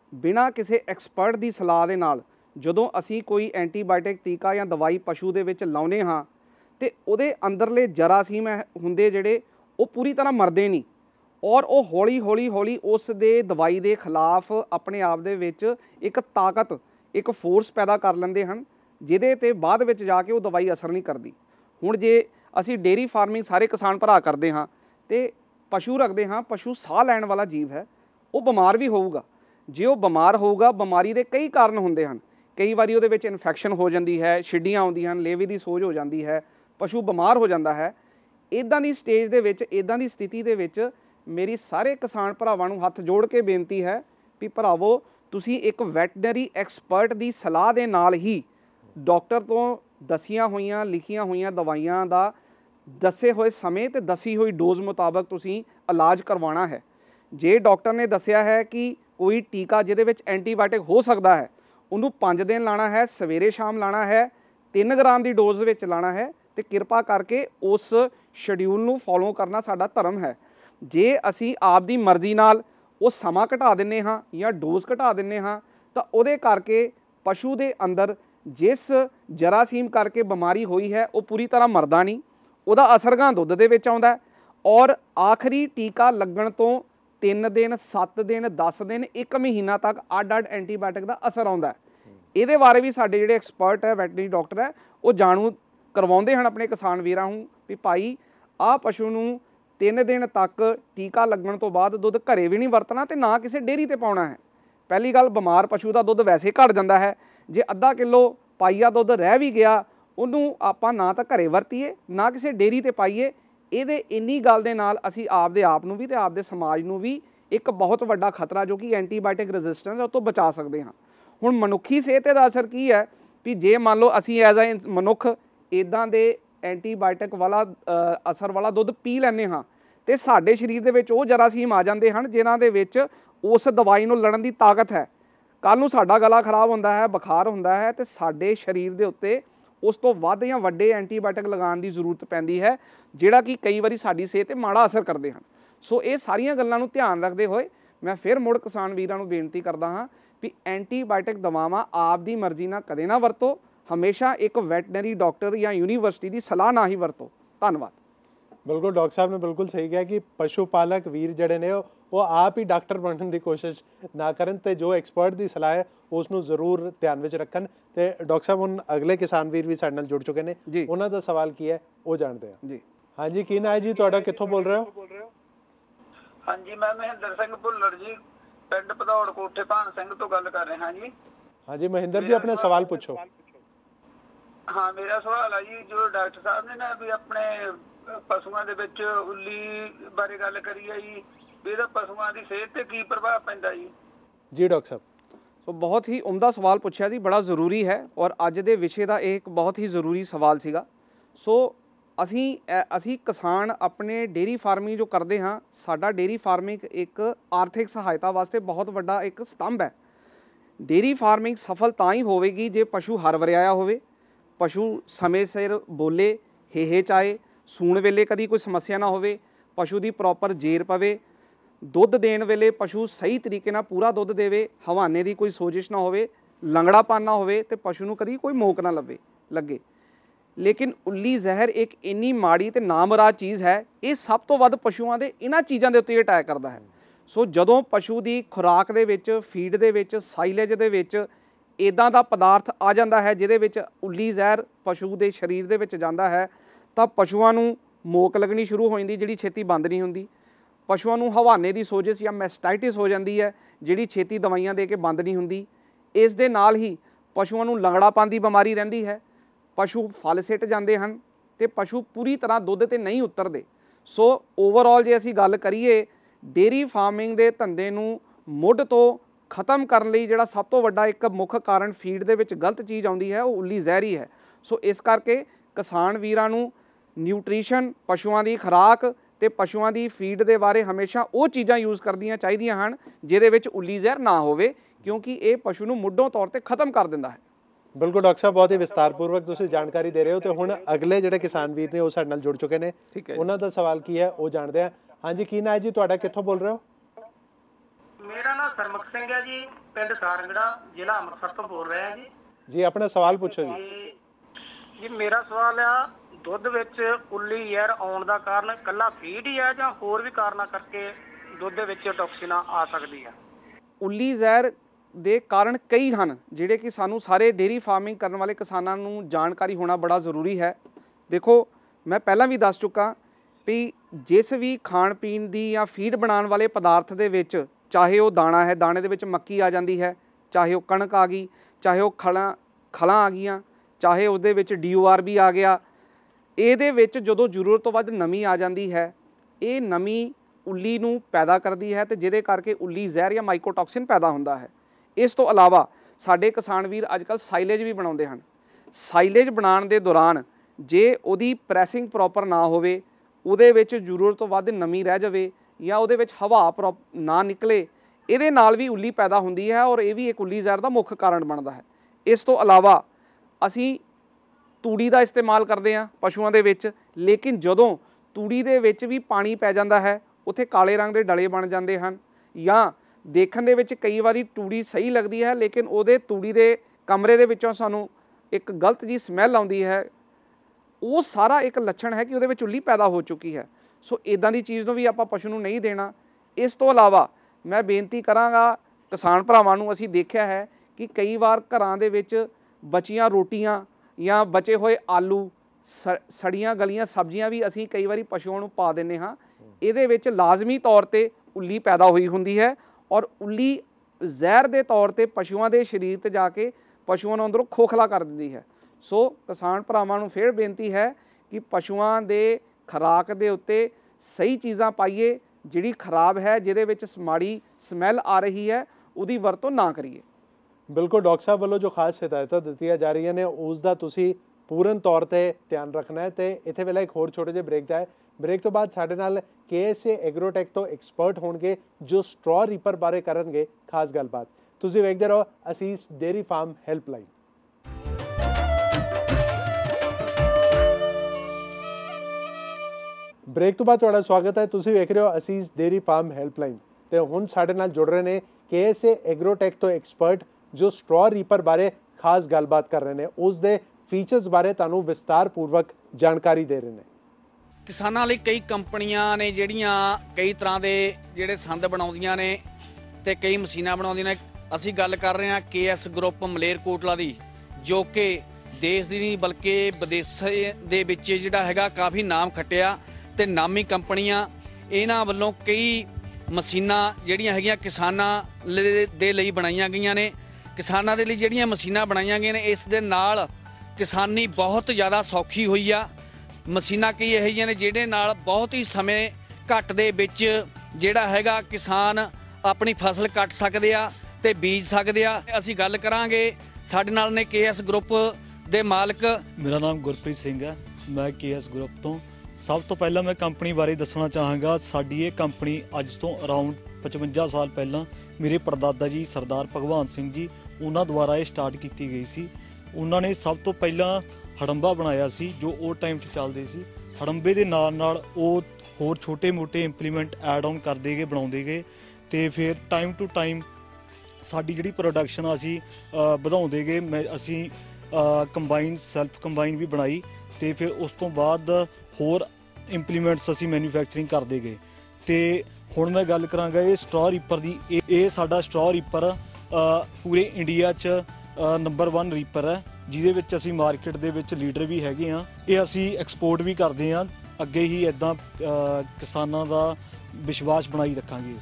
ਬਿਨਾਂ ਕਿਸੇ ਐਕਸਪਰਟ ਦੀ ਸਲਾਹ ਦੇ ਨਾਲ ਜਦੋਂ ਅਸੀਂ ਕੋਈ ਐਂਟੀਬਾਇਓਟਿਕ ਟੀਕਾ ਜਾਂ ਦਵਾਈ ਪਸ਼ੂ ਦੇ ਵਿੱਚ ਲਾਉਂਦੇ ਹਾਂ ਤੇ ਉਹਦੇ ਅੰਦਰਲੇ ਜਰਾਸੀਮ ਹੁੰਦੇ ਜਿਹੜੇ ਉਹ ਪੂਰੀ ਤਰ੍ਹਾਂ ਮਰਦੇ ਨਹੀਂ ਔਰ ਉਹ ਹੌਲੀ ਉਸ ਦੇ ਦਵਾਈ ਦੇ ਖਿਲਾਫ ਆਪਣੇ ਆਪ ਦੇ ਵਿੱਚ ਇੱਕ ਤਾਕਤ, ਇੱਕ ਫੋਰਸ ਪੈਦਾ ਕਰ ਲੈਂਦੇ ਹਨ, ਜਿਹਦੇ ਤੇ ਬਾਅਦ ਵਿੱਚ ਜਾ ਕੇ ਉਹ ਦਵਾਈ ਅਸਰ ਨਹੀਂ ਕਰਦੀ। ਹੁਣ ਜੇ ਅਸੀਂ ਡੇਅਰੀ ਫਾਰਮਿੰਗ ਸਾਰੇ ਕਿਸਾਨ ਭਰਾ ਕਰਦੇ ਹਾਂ ਤੇ ਪਸ਼ੂ ਰੱਖਦੇ ਹਾਂ, ਪਸ਼ੂ ਸਾਹ ਲੈਣ ਵਾਲਾ ਜੀਵ ਹੈ, ਉਹ ਬਿਮਾਰ ਵੀ ਹੋਊਗਾ। ਜੇ ਉਹ ਬਿਮਾਰ ਹੋਊਗਾ, ਬਿਮਾਰੀ ਦੇ ਕਈ ਕਾਰਨ ਹੁੰਦੇ ਹਨ। ਕਈ ਵਾਰੀ ਉਹਦੇ ਵਿੱਚ ਇਨਫੈਕਸ਼ਨ ਹੋ ਜਾਂਦੀ ਹੈ, ਛਿੱਡੀਆਂ ਆਉਂਦੀਆਂ ਹਨ, ਲੇਵੇ ਦੀ ਸੋਜ ਹੋ ਜਾਂਦੀ ਹੈ, ਪਸ਼ੂ ਬਿਮਾਰ ਹੋ ਜਾਂਦਾ ਹੈ। ਇੱਦਾਂ ਦੀ ਸਟੇਜ ਦੇ ਵਿੱਚ, ਇੱਦਾਂ ਦੀ ਸਥਿਤੀ ਦੇ ਵਿੱਚ ਮੇਰੀ ਸਾਰੇ ਕਿਸਾਨ ਭਰਾਵਾਂ ਨੂੰ ਹੱਥ ਜੋੜ ਕੇ ਬੇਨਤੀ ਹੈ ਵੀ ਭਰਾਵੋ, ਤੁਸੀਂ ਇੱਕ ਵੈਟਨਰੀ ਐਕਸਪਰਟ ਦੀ ਸਲਾਹ ਦੇ ਨਾਲ ਹੀ ਡਾਕਟਰ ਤੋਂ ਦੱਸੀਆਂ ਹੋਈਆਂ, ਲਿਖੀਆਂ ਹੋਈਆਂ ਦਵਾਈਆਂ ਦਾ ਦੱਸੇ ਹੋਏ ਸਮੇਂ ਤੇ ਦੱਸੀ ਹੋਈ ਡੋਜ਼ ਮੁਤਾਬਕ ਤੁਸੀਂ ਇਲਾਜ ਕਰਵਾਉਣਾ ਹੈ। ਜੇ ਡਾਕਟਰ ਨੇ ਦੱਸਿਆ ਹੈ ਕਿ ਕੋਈ ਟੀਕਾ ਜਿਹਦੇ ਵਿੱਚ ਐਂਟੀਬਾਇਓਟਿਕ ਹੋ ਸਕਦਾ ਹੈ, ਉਹਨੂੰ 5 ਦਿਨ ਲਾਣਾ ਹੈ, ਸਵੇਰੇ ਸ਼ਾਮ ਲਾਣਾ ਹੈ, 3 ਗ੍ਰਾਮ ਦੀ ਡੋਜ਼ ਵਿੱਚ ਲਾਣਾ ਹੈ, ਤੇ ਕਿਰਪਾ ਕਰਕੇ ਉਸ ਸ਼ਡਿਊਲ ਨੂੰ ਫੋਲੋ ਕਰਨਾ ਸਾਡਾ ਧਰਮ ਹੈ। ਜੇ ਅਸੀਂ ਆਪ ਦੀ ਮਰਜ਼ੀ ਨਾਲ ਉਹ ਸਮਾਂ ਘਟਾ ਦਿੰਦੇ ਹਾਂ ਜਾਂ ਡੋਜ਼ ਘਟਾ ਦਿੰਦੇ ਹਾਂ ਤਾਂ ਉਹਦੇ ਕਰਕੇ ਪਸ਼ੂ ਦੇ ਅੰਦਰ ਜਿਸ ਜਰਾਸੀਮ ਕਰਕੇ ਬਿਮਾਰੀ ਹੋਈ ਹੈ ਉਹ ਪੂਰੀ ਤਰ੍ਹਾਂ ਮਰਦਾ ਨਹੀਂ, ਉਹਦਾ ਅਸਰਗਾਂ ਦੁੱਧ ਦੇ ਵਿੱਚ ਆਉਂਦਾ ਔਰ ਆਖਰੀ ਟੀਕਾ ਲੱਗਣ ਤੋਂ 3 ਦਿਨ, 7 ਦਿਨ, 10 ਦਿਨ, 1 ਮਹੀਨਾ ਤੱਕ ਅੱਡ-ਅੱਡ ਐਂਟੀਬਾਇਓਟਿਕ ਦਾ ਅਸਰ ਆਉਂਦਾ। ਇਹਦੇ ਬਾਰੇ ਵੀ ਸਾਡੇ ਜਿਹੜੇ ਐਕਸਪਰਟ ਹੈ, ਵੈਟਰਨਰੀ ਡਾਕਟਰ ਹੈ, ਉਹ ਜਾਣੂ ਕਰਵਾਉਂਦੇ ਹਨ ਆਪਣੇ ਕਿਸਾਨ ਵੀਰਾਂ ਨੂੰ ਵੀ ਭਾਈ ਆਹ ਪਸ਼ੂ ਨੂੰ 3 ਦਿਨ ਤੱਕ ਟੀਕਾ ਲੱਗਣ ਤੋਂ ਬਾਅਦ ਦੁੱਧ ਘਰੇ ਵੀ ਨਹੀਂ ਵਰਤਣਾ ਤੇ ਨਾ ਕਿਸੇ ਡੇਅਰੀ ਤੇ ਪਾਉਣਾ ਹੈ। ਪਹਿਲੀ ਗੱਲ, ਬਿਮਾਰ ਪਸ਼ੂ ਦਾ ਦੁੱਧ ਵੈਸੇ ਘਟ ਜਾਂਦਾ ਹੈ। ਜੇ ਅੱਧਾ ਕਿਲੋ ਪਾਈਆ ਦੁੱਧ ਰਹਿ ਵੀ ਗਿਆ, ਉਹਨੂੰ ਆਪਾਂ ਨਾ ਤਾਂ ਘਰੇ ਵਰਤੀਏ, ਨਾ ਕਿਸੇ ਡੇਅਰੀ ਤੇ ਪਾਈਏ। ਇਹਦੇ ਇੰਨੀ ਗੱਲ ਦੇ ਨਾਲ ਅਸੀਂ ਆਪਦੇ ਆਪ ਨੂੰ ਵੀ ਤੇ ਆਪਦੇ ਸਮਾਜ ਨੂੰ ਵੀ ਇੱਕ ਬਹੁਤ ਵੱਡਾ ਖਤਰਾ ਜੋ ਕਿ ਐਂਟੀਬਾਇਓਟਿਕ ਰੈਜ਼ਿਸਟੈਂਸ, ਉਹ ਤੋਂ ਬਚਾ ਸਕਦੇ ਹਾਂ। ਹੁਣ ਮਨੁੱਖੀ ਸਿਹਤ ਦਾ ਅਸਰ ਕੀ ਹੈ ਵੀ ਜੇ ਮੰਨ ਲਓ ਅਸੀਂ ਐਜ਼ ਅ ਮਨੁੱਖ ਇੱਦਾਂ ਦੇ ਐਂਟੀਬਾਇਓਟਿਕ ਵਾਲਾ ਅਸਰ ਵਾਲਾ ਦੁੱਧ ਪੀ ਲੈਂਦੇ ਹਾਂ ਤੇ ਸਾਡੇ ਸਰੀਰ ਦੇ ਵਿੱਚ ਉਹ ਜਰਾਸੀਮ ਆ ਜਾਂਦੇ ਹਨ ਜਿਨ੍ਹਾਂ ਦੇ ਵਿੱਚ ਉਸ ਦਵਾਈ ਨੂੰ ਲੜਨ ਦੀ ਤਾਕਤ ਹੈ। ਕੱਲ੍ਹ ਨੂੰ ਸਾਡਾ ਗਲਾ ਖਰਾਬ ਹੁੰਦਾ ਹੈ, ਬੁਖਾਰ ਹੁੰਦਾ ਹੈ ਤੇ ਸਾਡੇ ਸਰੀਰ ਦੇ ਉੱਤੇ ਉਸ ਤੋਂ ਵੱਧ ਜਾਂ ਵੱਡੇ ਐਂਟੀਬਾਇਓਟਿਕ ਲਗਾਉਣ ਦੀ ਜ਼ਰੂਰਤ ਪੈਂਦੀ ਹੈ, ਜਿਹੜਾ ਕਿ ਕਈ ਵਾਰੀ ਸਾਡੀ ਸਿਹਤ 'ਤੇ ਮਾੜਾ ਅਸਰ ਕਰਦੇ ਹਨ। ਸੋ ਇਹ ਸਾਰੀਆਂ ਗੱਲਾਂ ਨੂੰ ਧਿਆਨ ਰੱਖਦੇ ਹੋਏ ਮੈਂ ਫਿਰ ਮੁੜ ਕਿਸਾਨ ਵੀਰਾਂ ਨੂੰ ਬੇਨਤੀ ਕਰਦਾ ਹਾਂ ਵੀ ਐਂਟੀਬਾਇਓਟਿਕ ਦਵਾਵਾਂ ਆਪ ਦੀ ਮਰਜ਼ੀ ਨਾਲ ਕਦੇ ਨਾ ਵਰਤੋ, ਹਮੇਸ਼ਾ ਇੱਕ ਵੈਟਨਰੀ ਡਾਕਟਰ ਜਾਂ ਯੂਨੀਵਰਸਿਟੀ ਦੀ ਸਲਾਹ ਨਾਲ ਹੀ ਵਰਤੋ। ਧੰਨਵਾਦ। ਬਿਲਕੁਲ, ਡਾਕਟਰ ਸਾਹਿਬ ਨੇ ਬਿਲਕੁਲ ਸਹੀ ਕਿਹਾ ਕਿ ਪਸ਼ੂ ਪਾਲਕ ਵੀਰ ਜਿਹੜੇ ਨੇ ਉਹ ਆਪ ਹੀ ਡਾਕਟਰ ਬਣਨ ਦੀ ਕੋਸ਼ਿਸ਼ ਨਾ ਕਰਨ ਤੇ ਜੋ ਐਕਸਪਰਟ ਦੀ ਸਲਾਹ ਹੈ ਉਸ ਨੂੰ ਜ਼ਰੂਰ ਧਿਆਨ ਵਿੱਚ ਰੱਖਣ। ਤੇ ਡਾਕਟਰ ਸਾਹਿਬ ਹੁਣ ਅਗਲੇ ਕਿਸਾਨ ਵੀਰ ਵੀ ਸਾਡੇ ਨਾਲ ਜੁੜ ਚੁੱਕੇ ਨੇ, ਉਹਨਾਂ ਦਾ ਸਵਾਲ ਕੀ ਹੈ ਉਹ ਜਾਣਦੇ ਹਾਂ ਜੀ। ਹਾਂਜੀ, ਕੀ ਨਾਂ ਹੈ ਜੀ ਤੁਹਾਡਾ, ਕਿੱਥੋਂ ਬੋਲ ਰਹੇ ਹੋ? ਹਾਂਜੀ, ਮੈਂ ਮਹਿੰਦਰ ਸਿੰਘ ਭੁੱਲਰ ਜੀ, ਪਿੰਡ ਭਦੌੜ ਕੋਠੇ ਭਾਨ ਸਿੰਘ ਤੋਂ ਗੱਲ ਕਰ ਰਿਹਾ ਜੀ। ਹਾਂਜੀ ਮਹਿੰਦਰ ਜੀ, ਆਪਣਾ ਸਵਾਲ ਪੁੱਛੋ। ਹਾਂ, ਮੇਰਾ ਸਵਾਲ ਹੈ ਜੀ, ਜੋ ਡਾਕਟਰ ਸਾਹਿਬ ਨੇ ਨਾ ਵੀ ਆਪਣੇ ਪਸ਼ੂਆਂ ਦੇ ਵਿੱਚ ਉੱਲੀ ਬਾਰੇ ਗੱਲ ਕਰੀ ਹੈ ਜੀ, ਵੀ ਇਹਦਾ ਪਸ਼ੂਆਂ ਦੀ ਸਿਹਤ ਤੇ ਕੀ ਪ੍ਰਭਾਵ ਪੈਂਦਾ ਜੀ? ਜੀ ਡਾਕਟਰ ਸਾਹਿਬ, ਸੋ ਬਹੁਤ ਹੀ ਉਮਦਾ ਸਵਾਲ ਪੁੱਛਿਆ ਜੀ, ਬੜਾ ਜ਼ਰੂਰੀ ਹੈ ਔਰ ਅੱਜ ਦੇ ਵਿਸ਼ੇ ਦਾ ਇਹ ਇੱਕ ਬਹੁਤ ਹੀ ਜ਼ਰੂਰੀ ਸਵਾਲ ਸੀਗਾ। ਸੋ ਅਸੀਂ ਕਿਸਾਨ ਆਪਣੇ ਡੇਅਰੀ ਫਾਰਮਿੰਗ ਜੋ ਕਰਦੇ ਹਾਂ, ਸਾਡਾ ਡੇਅਰੀ ਫਾਰਮਿੰਗ ਇੱਕ ਆਰਥਿਕ ਸਹਾਇਤਾ ਵਾਸਤੇ ਬਹੁਤ ਵੱਡਾ ਇੱਕ ਸਤੰਭ ਹੈ। ਡੇਅਰੀ ਫਾਰਮਿੰਗ ਸਫਲ ਤਾਂ ਹੀ ਹੋਵੇਗੀ ਜੇ ਪਸ਼ੂ ਹਰ ਵਰਿਆਇਆ ਹੋਵੇ, ਪਸ਼ੂ ਸਮੇਂ ਸਿਰ ਬੋਲੇ, ਹੇਹੇ ਚਾਏ, ਸੂਣ ਵੇਲੇ ਕਦੀ ਕੋਈ ਸਮੱਸਿਆ ਨਾ ਹੋਵੇ, ਪਸ਼ੂ ਦੀ ਪ੍ਰੋਪਰ ਜੇਰ ਪਵੇ, ਦੁੱਧ ਦੇਣ ਵੇਲੇ ਪਸ਼ੂ ਸਹੀ ਤਰੀਕੇ ਨਾਲ ਪੂਰਾ ਦੁੱਧ ਦੇਵੇ, ਹਵਾਨੇ ਦੀ ਕੋਈ ਸੋਜਿਸ਼ ਨਾ ਹੋਵੇ, ਲੰਗੜਾਪਨ ਨਾ ਹੋਵੇ ਤੇ ਪਸ਼ੂ ਨੂੰ ਕਦੀ ਕੋਈ ਮੋਕ ਨਾ ਲੱਗੇ। ਲੇਕਿਨ ਉੱਲੀ ਜ਼ਹਿਰ ਇੱਕ ਇੰਨੀ ਮਾੜੀ ਤੇ ਨਾਮੁਰਾਦ ਚੀਜ਼ ਹੈ, ਇਹ ਸਭ ਤੋਂ ਵੱਧ ਪਸ਼ੂਆਂ ਦੇ ਇਹਨਾਂ ਚੀਜ਼ਾਂ ਦੇ ਉੱਤੇ ਅਟੈਕ ਕਰਦਾ ਹੈ। ਸੋ ਜਦੋਂ ਪਸ਼ੂ ਦੀ ਖੁਰਾਕ ਦੇ ਵਿੱਚ, ਫੀਡ ਦੇ ਵਿੱਚ, ਸਾਈਲੇਜ ਦੇ ਵਿੱਚ ਇੱਦਾਂ ਦਾ ਪਦਾਰਥ ਆ ਜਾਂਦਾ ਹੈ ਜਿਹਦੇ ਵਿੱਚ ਉੱਲੀ ਜ਼ਹਿਰ ਪਸ਼ੂ ਦੇ ਸਰੀਰ ਦੇ ਵਿੱਚ ਜਾਂਦਾ ਹੈ ਤਾਂ ਪਸ਼ੂਆਂ ਨੂੰ ਮੋਕ ਲੱਗਣੀ ਸ਼ੁਰੂ ਹੋ ਜਾਂਦੀ, ਜਿਹੜੀ ਛੇਤੀ ਬੰਦ ਨਹੀਂ ਹੁੰਦੀ। ਪਸ਼ੂਆਂ ਨੂੰ ਹਵਾਨੇ ਦੀ ਸੋਜਿਸ ਜਾਂ ਮੈਸਟਾਈਟਿਸ ਹੋ ਜਾਂਦੀ ਹੈ, ਜਿਹੜੀ ਛੇਤੀ ਦਵਾਈਆਂ ਦੇ ਕੇ ਬੰਦ ਨਹੀਂ ਹੁੰਦੀ। ਇਸ ਦੇ ਨਾਲ ਹੀ ਪਸ਼ੂਆਂ ਨੂੰ ਲੰਗੜਾਪਨ ਦੀ ਬਿਮਾਰੀ ਰਹਿੰਦੀ ਹੈ, ਪਸ਼ੂ ਫਲ ਸਿੱਟ ਜਾਂਦੇ ਹਨ ਤੇ ਪਸ਼ੂ ਪੂਰੀ ਤਰ੍ਹਾਂ ਦੁੱਧ 'ਤੇ ਨਹੀਂ ਉਤਰਦੇ। ਸੋ ਓਵਰਆਲ ਜੇ ਅਸੀਂ ਗੱਲ ਕਰੀਏ ਡੇਅਰੀ ਫਾਰਮਿੰਗ ਦੇ ਧੰਦੇ ਨੂੰ ਮੁੱਢ ਤੋਂ ਖਤਮ ਕਰਨ ਲਈ ਜਿਹੜਾ ਸਭ ਤੋਂ ਵੱਡਾ ਇੱਕ ਮੁੱਖ ਕਾਰਨ ਫੀਡ ਦੇ ਵਿੱਚ ਗਲਤ ਚੀਜ਼ ਆਉਂਦੀ ਹੈ ਉਹ ਉੱਲੀ ਜ਼ਹਿਰ ਹੀ ਹੈ। ਸੋ ਇਸ ਕਰਕੇ ਕਿਸਾਨ ਵੀਰਾਂ ਨੂੰ ਨਿਊਟ੍ਰੀਸ਼ਨ, ਪਸ਼ੂਆਂ ਦੀ ਖੁਰਾਕ ਤੇ ਪਸ਼ੂਆਂ ਦੀ ਫੀਡ ਦੇ ਬਾਰੇ ਹਮੇਸ਼ਾ ਉਹ ਚੀਜ਼ਾਂ ਯੂਜ਼ ਕਰਦੀਆਂ ਚਾਹੀਦੀਆਂ ਹਨ ਜਿਹਦੇ ਵਿੱਚ ਉੱਲੀ ਜ਼ਹਿਰ ਨਾ ਹੋਵੇ, ਕਿਉਂਕਿ ਇਹ ਪਸ਼ੂ ਨੂੰ ਮੁੱਢੋਂ ਤੌਰ ਤੇ ਖਤਮ ਕਰ ਦਿੰਦਾ ਹੈ। ਬਿਲਕੁਲ ਡਾਕਟਰ ਸਾਹਿਬ, ਬਹੁਤ ਹੀ ਵਿਸਤਾਰਪੂਰਵਕ ਤੁਸੀਂ ਜਾਣਕਾਰੀ ਦੇ ਰਹੇ ਹੋ ਤੇ ਹੁਣ ਅਗਲੇ ਜਿਹੜੇ ਕਿਸਾਨ ਵੀਰ ਨੇ ਉਹ ਸਾਡੇ ਨਾਲ ਜੁੜ ਚੁੱਕੇ ਨੇ, ਉਹਨਾਂ ਦਾ ਸਵਾਲ ਕੀ ਹੈ ਉਹ ਜਾਣਦੇ ਹਾਂ। ਹਾਂਜੀ, ਕੀ ਨਾਂ ਹੈ ਜੀ ਤੁਹਾਡਾ, ਕਿੱਥੋਂ ਬੋਲ ਰਹੇ ਹੋ? ਮੇਰਾ ਨਾਮ ਸਰਮੁਖ ਸਿੰਘ ਹੈ ਜੀ, ਪਿੰਡ ਸਾਰੰਗੜਾ, ਜ਼ਿਲ੍ਹਾ ਅੰਮ੍ਰਿਤਸਰ ਤੋਂ ਬੋਲ ਰਿਹਾ ਜੀ। ਜੀ ਆਪਣਾ ਸਵਾਲ ਪੁੱਛੋ ਜੀ। ਜੀ ਮੇਰਾ ਸਵਾਲ ਆ, ਦੁੱਧ ਵਿੱਚ ਉੱਲੀ ਜ਼ਹਿਰ ਆਉਣ ਦਾ ਕਾਰਨ ਇਕੱਲਾ ਫੀਡ ਹੀ ਹੈ ਜਾਂ ਹੋਰ ਵੀ ਕਾਰਨਾਂ ਕਰਕੇ ਦੁੱਧ ਦੇ ਵਿੱਚ ਟੌਕਸਿਨ ਆ ਸਕਦੀ ਹੈ? ਉੱਲੀ ਜ਼ਹਿਰ ਦੇ ਕਾਰਨ ਕਈ ਹਨ ਜਿਹੜੇ ਕਿ ਸਾਨੂੰ ਸਾਰੇ ਡੇਅਰੀ ਫਾਰਮਿੰਗ ਕਰਨ ਵਾਲੇ ਕਿਸਾਨਾਂ ਨੂੰ ਜਾਣਕਾਰੀ ਹੋਣਾ ਬੜਾ ਜ਼ਰੂਰੀ ਹੈ। ਦੇਖੋ, ਮੈਂ ਪਹਿਲਾਂ ਵੀ ਦੱਸ ਚੁੱਕਾ ਵੀ ਜਿਸ ਵੀ ਖਾਣ ਪੀਣ ਦੀ ਜਾਂ ਫੀਡ ਬਣਾਉਣ ਵਾਲੇ ਪਦਾਰਥ ਦੇ ਵਿੱਚ, ਚਾਹੇ ਉਹ ਦਾਣਾ ਹੈ, ਦਾਣੇ ਦੇ ਵਿੱਚ ਮੱਕੀ ਆ ਜਾਂਦੀ ਹੈ, ਚਾਹੇ ਉਹ ਕਣਕ ਆ ਗਈ, ਚਾਹੇ ਉਹ ਖਲਾਂ ਆ ਗਈਆਂ, ਚਾਹੇ ਉਹਦੇ ਵਿੱਚ DORB ਆ ਗਿਆ, ਇਹਦੇ ਵਿੱਚ ਜਦੋਂ ਜ਼ਰੂਰਤ ਤੋਂ ਵੱਧ ਨਮੀ ਆ ਜਾਂਦੀ ਹੈ, ਇਹ ਨਮੀ ਉੱਲੀ ਨੂੰ ਪੈਦਾ ਕਰਦੀ ਹੈ ਤੇ ਜਿਹਦੇ ਕਰਕੇ ਉੱਲੀ ਜ਼ਹਿਰ ਜਾਂ ਮਾਈਕੋਟੌਕਸਿਨ ਪੈਦਾ ਹੁੰਦਾ ਹੈ। ਇਸ ਤੋਂ ਇਲਾਵਾ ਸਾਡੇ ਕਿਸਾਨ ਵੀਰ ਅੱਜ ਕੱਲ੍ਹ ਸਾਈਲੇਜ ਵੀ ਬਣਾਉਂਦੇ ਹਨ। ਸਾਈਲੇਜ ਬਣਾਉਣ ਦੇ ਦੌਰਾਨ ਜੇ ਉਹਦੀ ਪ੍ਰੈਸਿੰਗ ਪ੍ਰੋਪਰ ਨਾ ਹੋਵੇ, ਉਹਦੇ ਵਿੱਚ ਜ਼ਰੂਰਤ ਤੋਂ ਵੱਧ ਨਮੀ ਰਹਿ ਜਾਵੇ ਜਾਂ ਉਹਦੇ ਵਿੱਚ ਹਵਾ ਨਾ ਨਿਕਲੇ, ਇਹਦੇ ਨਾਲ ਵੀ ਉੱਲੀ ਪੈਦਾ ਹੁੰਦੀ ਹੈ ਔਰ ਇਹ ਵੀ ਇੱਕ ਉੱਲੀ ਜ਼ਹਿਰ ਦਾ ਮੁੱਖ ਕਾਰਨ ਬਣਦਾ ਹੈ। ਇਸ ਤੋਂ ਇਲਾਵਾ ਅਸੀਂ ਤੂੜੀ ਦਾ ਇਸਤੇਮਾਲ ਕਰਦੇ ਹਾਂ ਪਸ਼ੂਆਂ ਦੇ ਵਿੱਚ, ਲੇਕਿਨ ਜਦੋਂ ਤੂੜੀ ਦੇ ਵਿੱਚ ਵੀ ਪਾਣੀ ਪੈ ਜਾਂਦਾ ਹੈ, ਉੱਥੇ ਕਾਲੇ ਰੰਗ ਦੇ ਡਲੇ ਬਣ ਜਾਂਦੇ ਹਨ, ਜਾਂ ਦੇਖਣ ਦੇ ਵਿੱਚ ਕਈ ਵਾਰੀ ਤੂੜੀ ਸਹੀ ਲੱਗਦੀ ਹੈ ਲੇਕਿਨ ਉਹਦੇ ਤੂੜੀ ਦੇ ਕਮਰੇ ਦੇ ਵਿੱਚੋਂ ਸਾਨੂੰ ਇੱਕ ਗਲਤ ਜਿਹੀ ਸਮੈਲ ਆਉਂਦੀ ਹੈ, ਉਹ ਸਾਰਾ ਇੱਕ ਲੱਛਣ ਹੈ ਕਿ ਉਹਦੇ ਵਿੱਚ ਉੱਲੀ ਪੈਦਾ ਹੋ ਚੁੱਕੀ ਹੈ। ਸੋ ਇੱਦਾਂ ਦੀ ਚੀਜ਼ ਨੂੰ ਵੀ ਆਪਾਂ ਪਸ਼ੂ ਨੂੰ ਨਹੀਂ ਦੇਣਾ। ਇਸ ਤੋਂ ਇਲਾਵਾ ਮੈਂ ਬੇਨਤੀ ਕਰਾਂਗਾ ਕਿਸਾਨ ਭਰਾਵਾਂ ਨੂੰ, ਅਸੀਂ ਦੇਖਿਆ ਹੈ ਕਿ ਕਈ ਵਾਰ ਘਰਾਂ ਦੇ ਵਿੱਚ ਬਚੀਆਂ ਰੋਟੀਆਂ ਜਾਂ ਬਚੇ ਹੋਏ ਆਲੂ, ਸੜੀਆਂ ਗਲੀਆਂ ਸਬਜ਼ੀਆਂ ਵੀ ਅਸੀਂ ਕਈ ਵਾਰੀ ਪਸ਼ੂਆਂ ਨੂੰ ਪਾ ਦਿੰਦੇ ਹਾਂ। ਇਹਦੇ ਵਿੱਚ ਲਾਜ਼ਮੀ ਤੌਰ 'ਤੇ ਉੱਲੀ ਪੈਦਾ ਹੋਈ ਹੁੰਦੀ ਹੈ ਔਰ ਉੱਲੀ ਜ਼ਹਿਰ ਦੇ ਤੌਰ 'ਤੇ ਪਸ਼ੂਆਂ ਦੇ ਸਰੀਰ 'ਤੇ ਜਾ ਕੇ ਪਸ਼ੂਆਂ ਨੂੰ ਅੰਦਰੋਂ ਖੋਖਲਾ ਕਰ ਦਿੰਦੀ ਹੈ। ਸੋ ਕਿਸਾਨ ਭਰਾਵਾਂ ਨੂੰ ਫਿਰ ਬੇਨਤੀ ਹੈ ਕਿ ਪਸ਼ੂਆਂ ਦੇ ਖੁਰਾਕ ਦੇ ਉੱਤੇ ਸਹੀ ਚੀਜ਼ਾਂ ਪਾਈਏ, ਜਿਹੜੀ ਖਰਾਬ ਹੈ, ਜਿਹਦੇ ਵਿੱਚ ਮਾੜੀ ਸਮੈਲ ਆ ਰਹੀ ਹੈ, ਉਹਦੀ ਵਰਤੋਂ ਨਾ ਕਰੀਏ। ਬਿਲਕੁਲ, ਡਾਕਟਰ ਸਾਹਿਬ ਵੱਲੋਂ ਜੋ ਖਾਸ ਹਦਾਇਤਾਂ ਦਿੱਤੀਆਂ ਜਾ ਰਹੀਆਂ ਨੇ ਉਸ ਦਾ ਤੁਸੀਂ ਪੂਰਨ ਤੌਰ 'ਤੇ ਧਿਆਨ ਰੱਖਣਾ ਹੈ। ਤੇ ਇੱਥੇ ਵੇਲੇ ਇੱਕ ਹੋਰ ਛੋਟੇ ਜਿਹੇ ਬ੍ਰੇਕ ਦਾ ਹੈ। ਬ੍ਰੇਕ ਤੋਂ ਬਾਅਦ ਸਾਡੇ ਨਾਲ KSA ਐਗਰੋਟੈਕ ਤੋਂ ਐਕਸਪਰਟ ਹੋਣਗੇ ਜੋ ਸਟ੍ਰॉ ਰੀਪਰ ਬਾਰੇ ਕਰਨਗੇ ਖਾਸ ਗੱਲਬਾਤ। ਤੁਸੀਂ ਵੇਖਦੇ ਰਹੋ ਅਸੀਸ ਡੇਅਰੀ ਫਾਰਮ ਹੈਲਪਲਾਈਨ। ਬ੍ਰੇਕ ਤੋਂ ਬਾਅਦ ਤੁਹਾਡਾ ਸਵਾਗਤ ਹੈ। ਤੁਸੀਂ ਵੇਖ ਰਹੇ ਹੋ ਅਸੀਸ ਡੇਅਰੀ ਫਾਰਮ ਹੈਲਪਲਾਈਨ ਤੇ ਹੁਣ ਸਾਡੇ ਨਾਲ ਜੁੜ ਰਹੇ ਨੇ KSA ਐਗਰੋਟੈਕ ਤੋਂ ਐਕਸਪਰਟ ਜੋ ਸਟ੍ਰॉ ਰੀਪਰ ਬਾਰੇ ਖਾਸ ਗੱਲਬਾਤ ਕਰ ਰਹੇ ਨੇ, ਉਸ ਦੇ ਫੀਚਰਸ ਬਾਰੇ ਤੁਹਾਨੂੰ ਵਿਸਤਾਰਪੂਰਵਕ ਜਾਣਕਾਰੀ ਦੇ ਰਹੇ ਨੇ। ਕਿਸਾਨਾਂ ਲਈ ਕਈ ਕੰਪਨੀਆਂ ਨੇ ਜਿਹੜੀਆਂ ਕਈ ਤਰ੍ਹਾਂ ਦੇ ਜਿਹੜੇ ਸੰਦ ਬਣਾਉਂਦੀਆਂ ਨੇ ਤੇ ਕਈ ਮਸ਼ੀਨਾਂ ਬਣਾਉਂਦੀਆਂ ਨੇ। ਅਸੀਂ ਗੱਲ ਕਰ ਰਹੇ ਹਾਂ KS ਗਰੁੱਪ ਮਲੇਰਕੋਟਲਾ ਦੀ, ਜੋ ਕਿ ਦੇਸ਼ ਦੀ ਨਹੀਂ ਬਲਕਿ ਵਿਦੇਸ਼ਾਂ ਦੇ ਵਿੱਚ ਜਿਹੜਾ ਹੈਗਾ ਕਾਫੀ ਨਾਮ ਖੱਟਿਆ ਤੇ ਨਾਮੀ ਕੰਪਨੀਆਂ। ਇਹਨਾਂ ਵੱਲੋਂ ਕਈ ਮਸ਼ੀਨਾਂ ਜਿਹੜੀਆਂ ਹੈਗੀਆਂ ਕਿਸਾਨਾਂ ਦੇ ਲਈ ਬਣਾਈਆਂ ਗਈਆਂ ਨੇ। ਕਿਸਾਨਾਂ ਦੇ ਲਈ ਜਿਹੜੀਆਂ ਮਸ਼ੀਨਾਂ ਬਣਾਈਆਂ ਗਈਆਂ ਨੇ, ਇਸ ਦੇ ਨਾਲ ਕਿਸਾਨੀ ਬਹੁਤ ਜ਼ਿਆਦਾ ਸੌਖੀ ਹੋਈ ਆ। ਮਸ਼ੀਨਾਂ ਕਈ ਇਹੋ ਜਿਹੀਆਂ ਨੇ ਜਿਹਦੇ ਨਾਲ ਬਹੁਤ ਹੀ ਸਮੇਂ ਘੱਟ ਦੇ ਵਿੱਚ ਜਿਹੜਾ ਹੈਗਾ ਕਿਸਾਨ ਆਪਣੀ ਫਸਲ ਕੱਟ ਸਕਦੇ ਆ ਤੇ ਬੀਜ ਸਕਦੇ ਆ। ਅਸੀਂ ਗੱਲ ਕਰਾਂਗੇ, ਸਾਡੇ ਨਾਲ ਨੇ KS ਗਰੁੱਪ ਦੇ ਮਾਲਕ। ਮੇਰਾ ਨਾਮ ਗੁਰਪ੍ਰੀਤ ਸਿੰਘ ਹੈ, ਮੈਂ KS ਗਰੁੱਪ ਤੋਂ। ਸਭ ਤੋਂ ਪਹਿਲਾਂ ਮੈਂ ਕੰਪਨੀ ਬਾਰੇ ਦੱਸਣਾ ਚਾਹਾਂਗਾ। ਸਾਡੀ ਇਹ ਕੰਪਨੀ ਅੱਜ ਤੋਂ ਅਰਾਊਂਡ 55 ਸਾਲ ਪਹਿਲਾਂ ਮੇਰੇ ਪੜਦਾਦਾ ਜੀ ਸਰਦਾਰ ਭਗਵਾਨ ਸਿੰਘ ਜੀ, ਉਹਨਾਂ ਦੁਆਰਾ ਇਹ ਸਟਾਰਟ ਕੀਤੀ ਗਈ ਸੀ। ਉਹਨਾਂ ਨੇ ਸਭ ਤੋਂ ਪਹਿਲਾਂ ਹੜੰਬਾ ਬਣਾਇਆ ਸੀ ਜੋ ਉਹ ਟਾਈਮ 'ਚ ਚੱਲਦੇ ਸੀ। ਹੜੰਬੇ ਦੇ ਨਾਲ ਨਾਲ ਉਹ ਹੋਰ ਛੋਟੇ-ਮੋਟੇ ਇੰਪਲੀਮੈਂਟ ਐਡ ਆਨ ਕਰਦੇ ਗਏ, ਬਣਾਉਂਦੇ ਗਏ ਤੇ ਫਿਰ ਟਾਈਮ ਟੂ ਟਾਈਮ ਸਾਡੀ ਜਿਹੜੀ ਪ੍ਰੋਡਕਸ਼ਨ ਆ ਅਸੀਂ ਵਧਾਉਂਦੇ ਗਏ। ਅਸੀਂ ਕੰਬਾਈਨ, ਸੈਲਫ ਕੰਬਾਈਨ ਵੀ ਬਣਾਈ ਤੇ ਫਿਰ ਉਸ ਤੋਂ ਬਾਅਦ ਹੋਰ ਇੰਪਲੀਮੈਂਟਸ ਅਸੀਂ ਮੈਨੂਫੈਕਚਰਿੰਗ ਕਰਦੇ ਗਏ। ਤੇ ਹੁਣ ਮੈਂ ਗੱਲ ਕਰਾਂਗਾ ਇਹ ਸਟ੍ਰॉ ਰੀਪਰ ਦੀ। ਇਹ ਸਾਡਾ ਸਟ੍ਰॉ ਰੀਪਰ ਪੂਰੇ ਇੰਡੀਆ 'ਚ ਨੰਬਰ 1 ਰੀਪਰ ਹੈ, ਜਿਹਦੇ ਵਿੱਚ ਅਸੀਂ ਮਾਰਕੀਟ ਦੇ ਵਿੱਚ ਲੀਡਰ ਵੀ ਹੈਗੇ ਹਾਂ। ਇਹ ਅਸੀਂ ਐਕਸਪੋਰਟ ਵੀ ਕਰਦੇ ਹਾਂ। ਅੱਗੇ ਹੀ ਇੱਦਾਂ ਕਿਸਾਨਾਂ ਦਾ ਵਿਸ਼ਵਾਸ ਬਣਾਈ ਰੱਖਾਂਗੇ।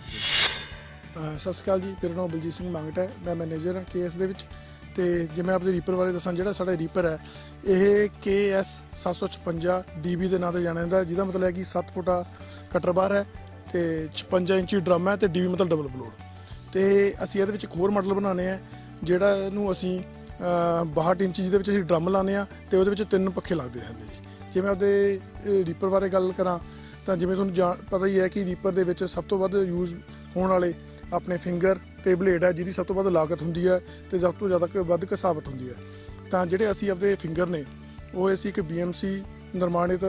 ਸਤਿ ਸ਼੍ਰੀ ਅਕਾਲ ਜੀ, ਮੇਰਾ ਨਾਮ ਬਲਜੀਤ ਸਿੰਘ ਮੰਗਟ ਹੈ, ਮੈਂ ਮੈਨੇਜਰ ਹਾਂ KS ਦੇ ਵਿੱਚ। ਤੇ ਜੇ ਮੈਂ ਆਪਣੇ ਰੀਪਰ ਬਾਰੇ ਦੱਸਾਂ, ਜਿਹੜਾ ਸਾਡਾ ਰੀਪਰ ਹੈ ਇਹ KS 756 DB ਦੇ ਨਾਂ ਤੇ ਜਾਣਿਆ ਜਾਂਦਾ, ਜਿਹਦਾ ਮਤਲਬ ਹੈ ਕਿ 7 ਫੁੱਟਾ ਕਟਰ ਬਾਰ ਹੈ ਤੇ 56 ਇੰਚੀ ਡਰਮ ਹੈ ਤੇ DB ਮਤਲਬ ਡਬਲ ਬਲੋਡ। ਤੇ ਅਸੀਂ ਇਹਦੇ ਵਿੱਚ ਇੱਕ ਹੋਰ ਮਾਡਲ ਬਣਾਉਂਦੇ ਹਾਂ ਜਿਹੜਾ ਇਹਨੂੰ ਅਸੀਂ 62 ਇੰਚੀ, ਜਿਹਦੇ ਵਿੱਚ ਅਸੀਂ ਡਰਮ ਲਾਉਂਦੇ ਹਾਂ ਤੇ ਉਹਦੇ ਵਿੱਚ 3 ਪੱਖੇ ਲੱਗਦੇ ਹਨ ਜੀ। ਜੇ ਮੈਂ ਆਪਦੇ ਰੀਪਰ ਬਾਰੇ ਗੱਲ ਕਰਾਂ ਤਾਂ ਜਿਵੇਂ ਤੁਹਾਨੂੰ ਪਤਾ ਹੀ ਹੈ ਕਿ ਰੀਪਰ ਦੇ ਵਿੱਚ ਸਭ ਤੋਂ ਵੱਧ ਯੂਜ਼ ਹੋਣ ਵਾਲੇ ਆਪਣੇ ਫਿੰਗਰ ਤੇ ਬਲੇਡ ਹੈ, ਜਿਹਦੀ ਸਭ ਤੋਂ ਵੱਧ ਲਾਗਤ ਹੁੰਦੀ ਹੈ ਤੇ ਸਭ ਤੋਂ ਜ਼ਿਆਦਾ ਵੱਧ ਘਸਾਵਟ ਹੁੰਦੀ ਹੈ। ਤਾਂ ਜਿਹੜੇ ਅਸੀਂ ਆਪਦੇ ਫਿੰਗਰ ਨੇ ਉਹ ਅਸੀਂ ਇੱਕ BMC ਨਿਰਮਾਣਿਤ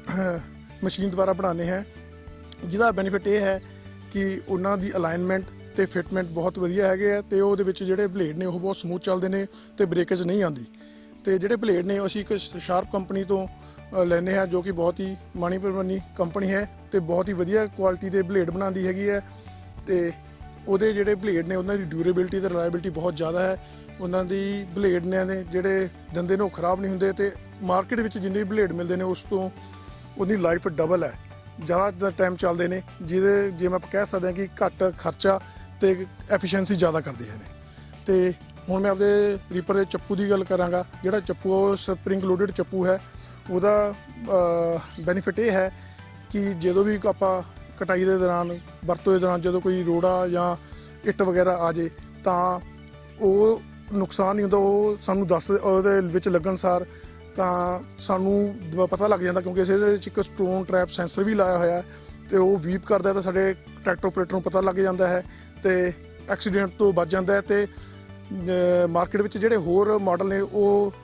ਮਸ਼ੀਨ ਦੁਆਰਾ ਬਣਾਉਂਦੇ ਹਾਂ, ਜਿਹਦਾ ਬੈਨੀਫਿਟ ਇਹ ਹੈ ਕਿ ਉਹਨਾਂ ਦੀ ਅਲਾਈਨਮੈਂਟ ਤੇ ਫਿਟਮੈਂਟ ਬਹੁਤ ਵਧੀਆ ਹੈਗੇ ਆ ਤੇ ਉਹਦੇ ਵਿੱਚ ਜਿਹੜੇ ਬਲੇਡ ਨੇ ਉਹ ਬਹੁਤ ਸਮੂਥ ਚੱਲਦੇ ਨੇ ਤੇ ਬ੍ਰੇਕੇਜ ਨਹੀਂ ਆਉਂਦੀ। ਤੇ ਜਿਹੜੇ ਬਲੇਡ ਨੇ ਅਸੀਂ ਇੱਕ ਸ਼ਾਰਪ ਕੰਪਨੀ ਤੋਂ ਲੈਂਦੇ ਹਾਂ, ਜੋ ਕਿ ਬਹੁਤ ਹੀ ਮਾਣੀ ਪ੍ਰਮਾਣੀ ਕੰਪਨੀ ਹੈ ਤੇ ਬਹੁਤ ਹੀ ਵਧੀਆ ਕੁਆਲਿਟੀ ਦੇ ਬਲੇਡ ਬਣਾਉਂਦੀ ਹੈਗੀ ਹੈ। ਤੇ ਉਹਦੇ ਜਿਹੜੇ ਬਲੇਡ ਨੇ ਉਹਨਾਂ ਦੀ ਡਿਊਰੇਬਿਲਟੀ ਤੇ ਰਿਲਾਇਬਿਲਟੀ ਬਹੁਤ ਜ਼ਿਆਦਾ ਹੈ। ਉਹਨਾਂ ਦੀ ਬਲੇਡ ਨੇ ਜਿਹੜੇ ਦੰਦੇ ਨੇ ਉਹ ਖਰਾਬ ਨਹੀਂ ਹੁੰਦੇ ਤੇ ਮਾਰਕੀਟ ਵਿੱਚ ਜਿੰਨੇ ਬਲੇਡ ਮਿਲਦੇ ਨੇ ਉਸ ਤੋਂ ਉਹਦੀ ਲਾਈਫ ਡਬਲ ਹੈ, ਜ਼ਿਆਦਾ ਟਾਈਮ ਚੱਲਦੇ ਨੇ, ਜਿਹਦੇ ਜਿਵੇਂ ਆਪਾਂ ਕਹਿ ਸਕਦੇ ਹਾਂ ਕਿ ਘੱਟ ਖਰਚਾ ਤੇ ਐਫੀਸ਼ੀਐਂਸੀ ਜ਼ਿਆਦਾ ਕਰਦੇ ਨੇ। ਤੇ ਹੁਣ ਮੈਂ ਆਪਦੇ ਰੀਪਰ ਦੇ ਚੱਪੂ ਦੀ ਗੱਲ ਕਰਾਂਗਾ। ਜਿਹੜਾ ਚੱਪੂ ਉਹ ਸਪਰਿੰਗ ਲੋਡਡ ਚੱਪੂ ਹੈ। ਉਹਦਾ ਬੈਨੀਫਿਟ ਇਹ ਹੈ ਕਿ ਜਦੋਂ ਵੀ ਆਪਾਂ ਕਟਾਈ ਦੇ ਦੌਰਾਨ, ਵਰਤੋਂ ਦੇ ਦੌਰਾਨ ਜਦੋਂ ਕੋਈ ਰੋੜਾ ਜਾਂ ਇੱਟ ਵਗੈਰਾ ਆ ਜੇ ਤਾਂ ਉਹ ਨੁਕਸਾਨ ਨਹੀਂ ਹੁੰਦਾ। ਉਹ ਸਾਨੂੰ ਉਹਦੇ ਵਿੱਚ ਲੱਗਣ ਸਾਰ ਤਾਂ ਸਾਨੂੰ ਪਤਾ ਲੱਗ ਜਾਂਦਾ, ਕਿਉਂਕਿ ਇਹਦੇ ਵਿੱਚ ਇੱਕ ਸਟੋਨ ਟਰੈਪ ਸੈਂਸਰ ਵੀ ਲਾਇਆ ਹੋਇਆ ਤੇ ਉਹ ਵੀਪ ਕਰਦਾ ਤਾਂ ਸਾਡੇ ਟਰੈਕਟਰ ਆਪਰੇਟਰ ਨੂੰ ਪਤਾ ਲੱਗ ਜਾਂਦਾ ਹੈ ਤੇ ਐਕਸੀਡੈਂਟ ਤੋਂ ਬਚ ਜਾਂਦਾ ਹੈ। ਤੇ ਮਾਰਕੀਟ ਵਿੱਚ ਜਿਹੜੇ ਹੋਰ ਮਾਡਲ ਨੇ ਉਹ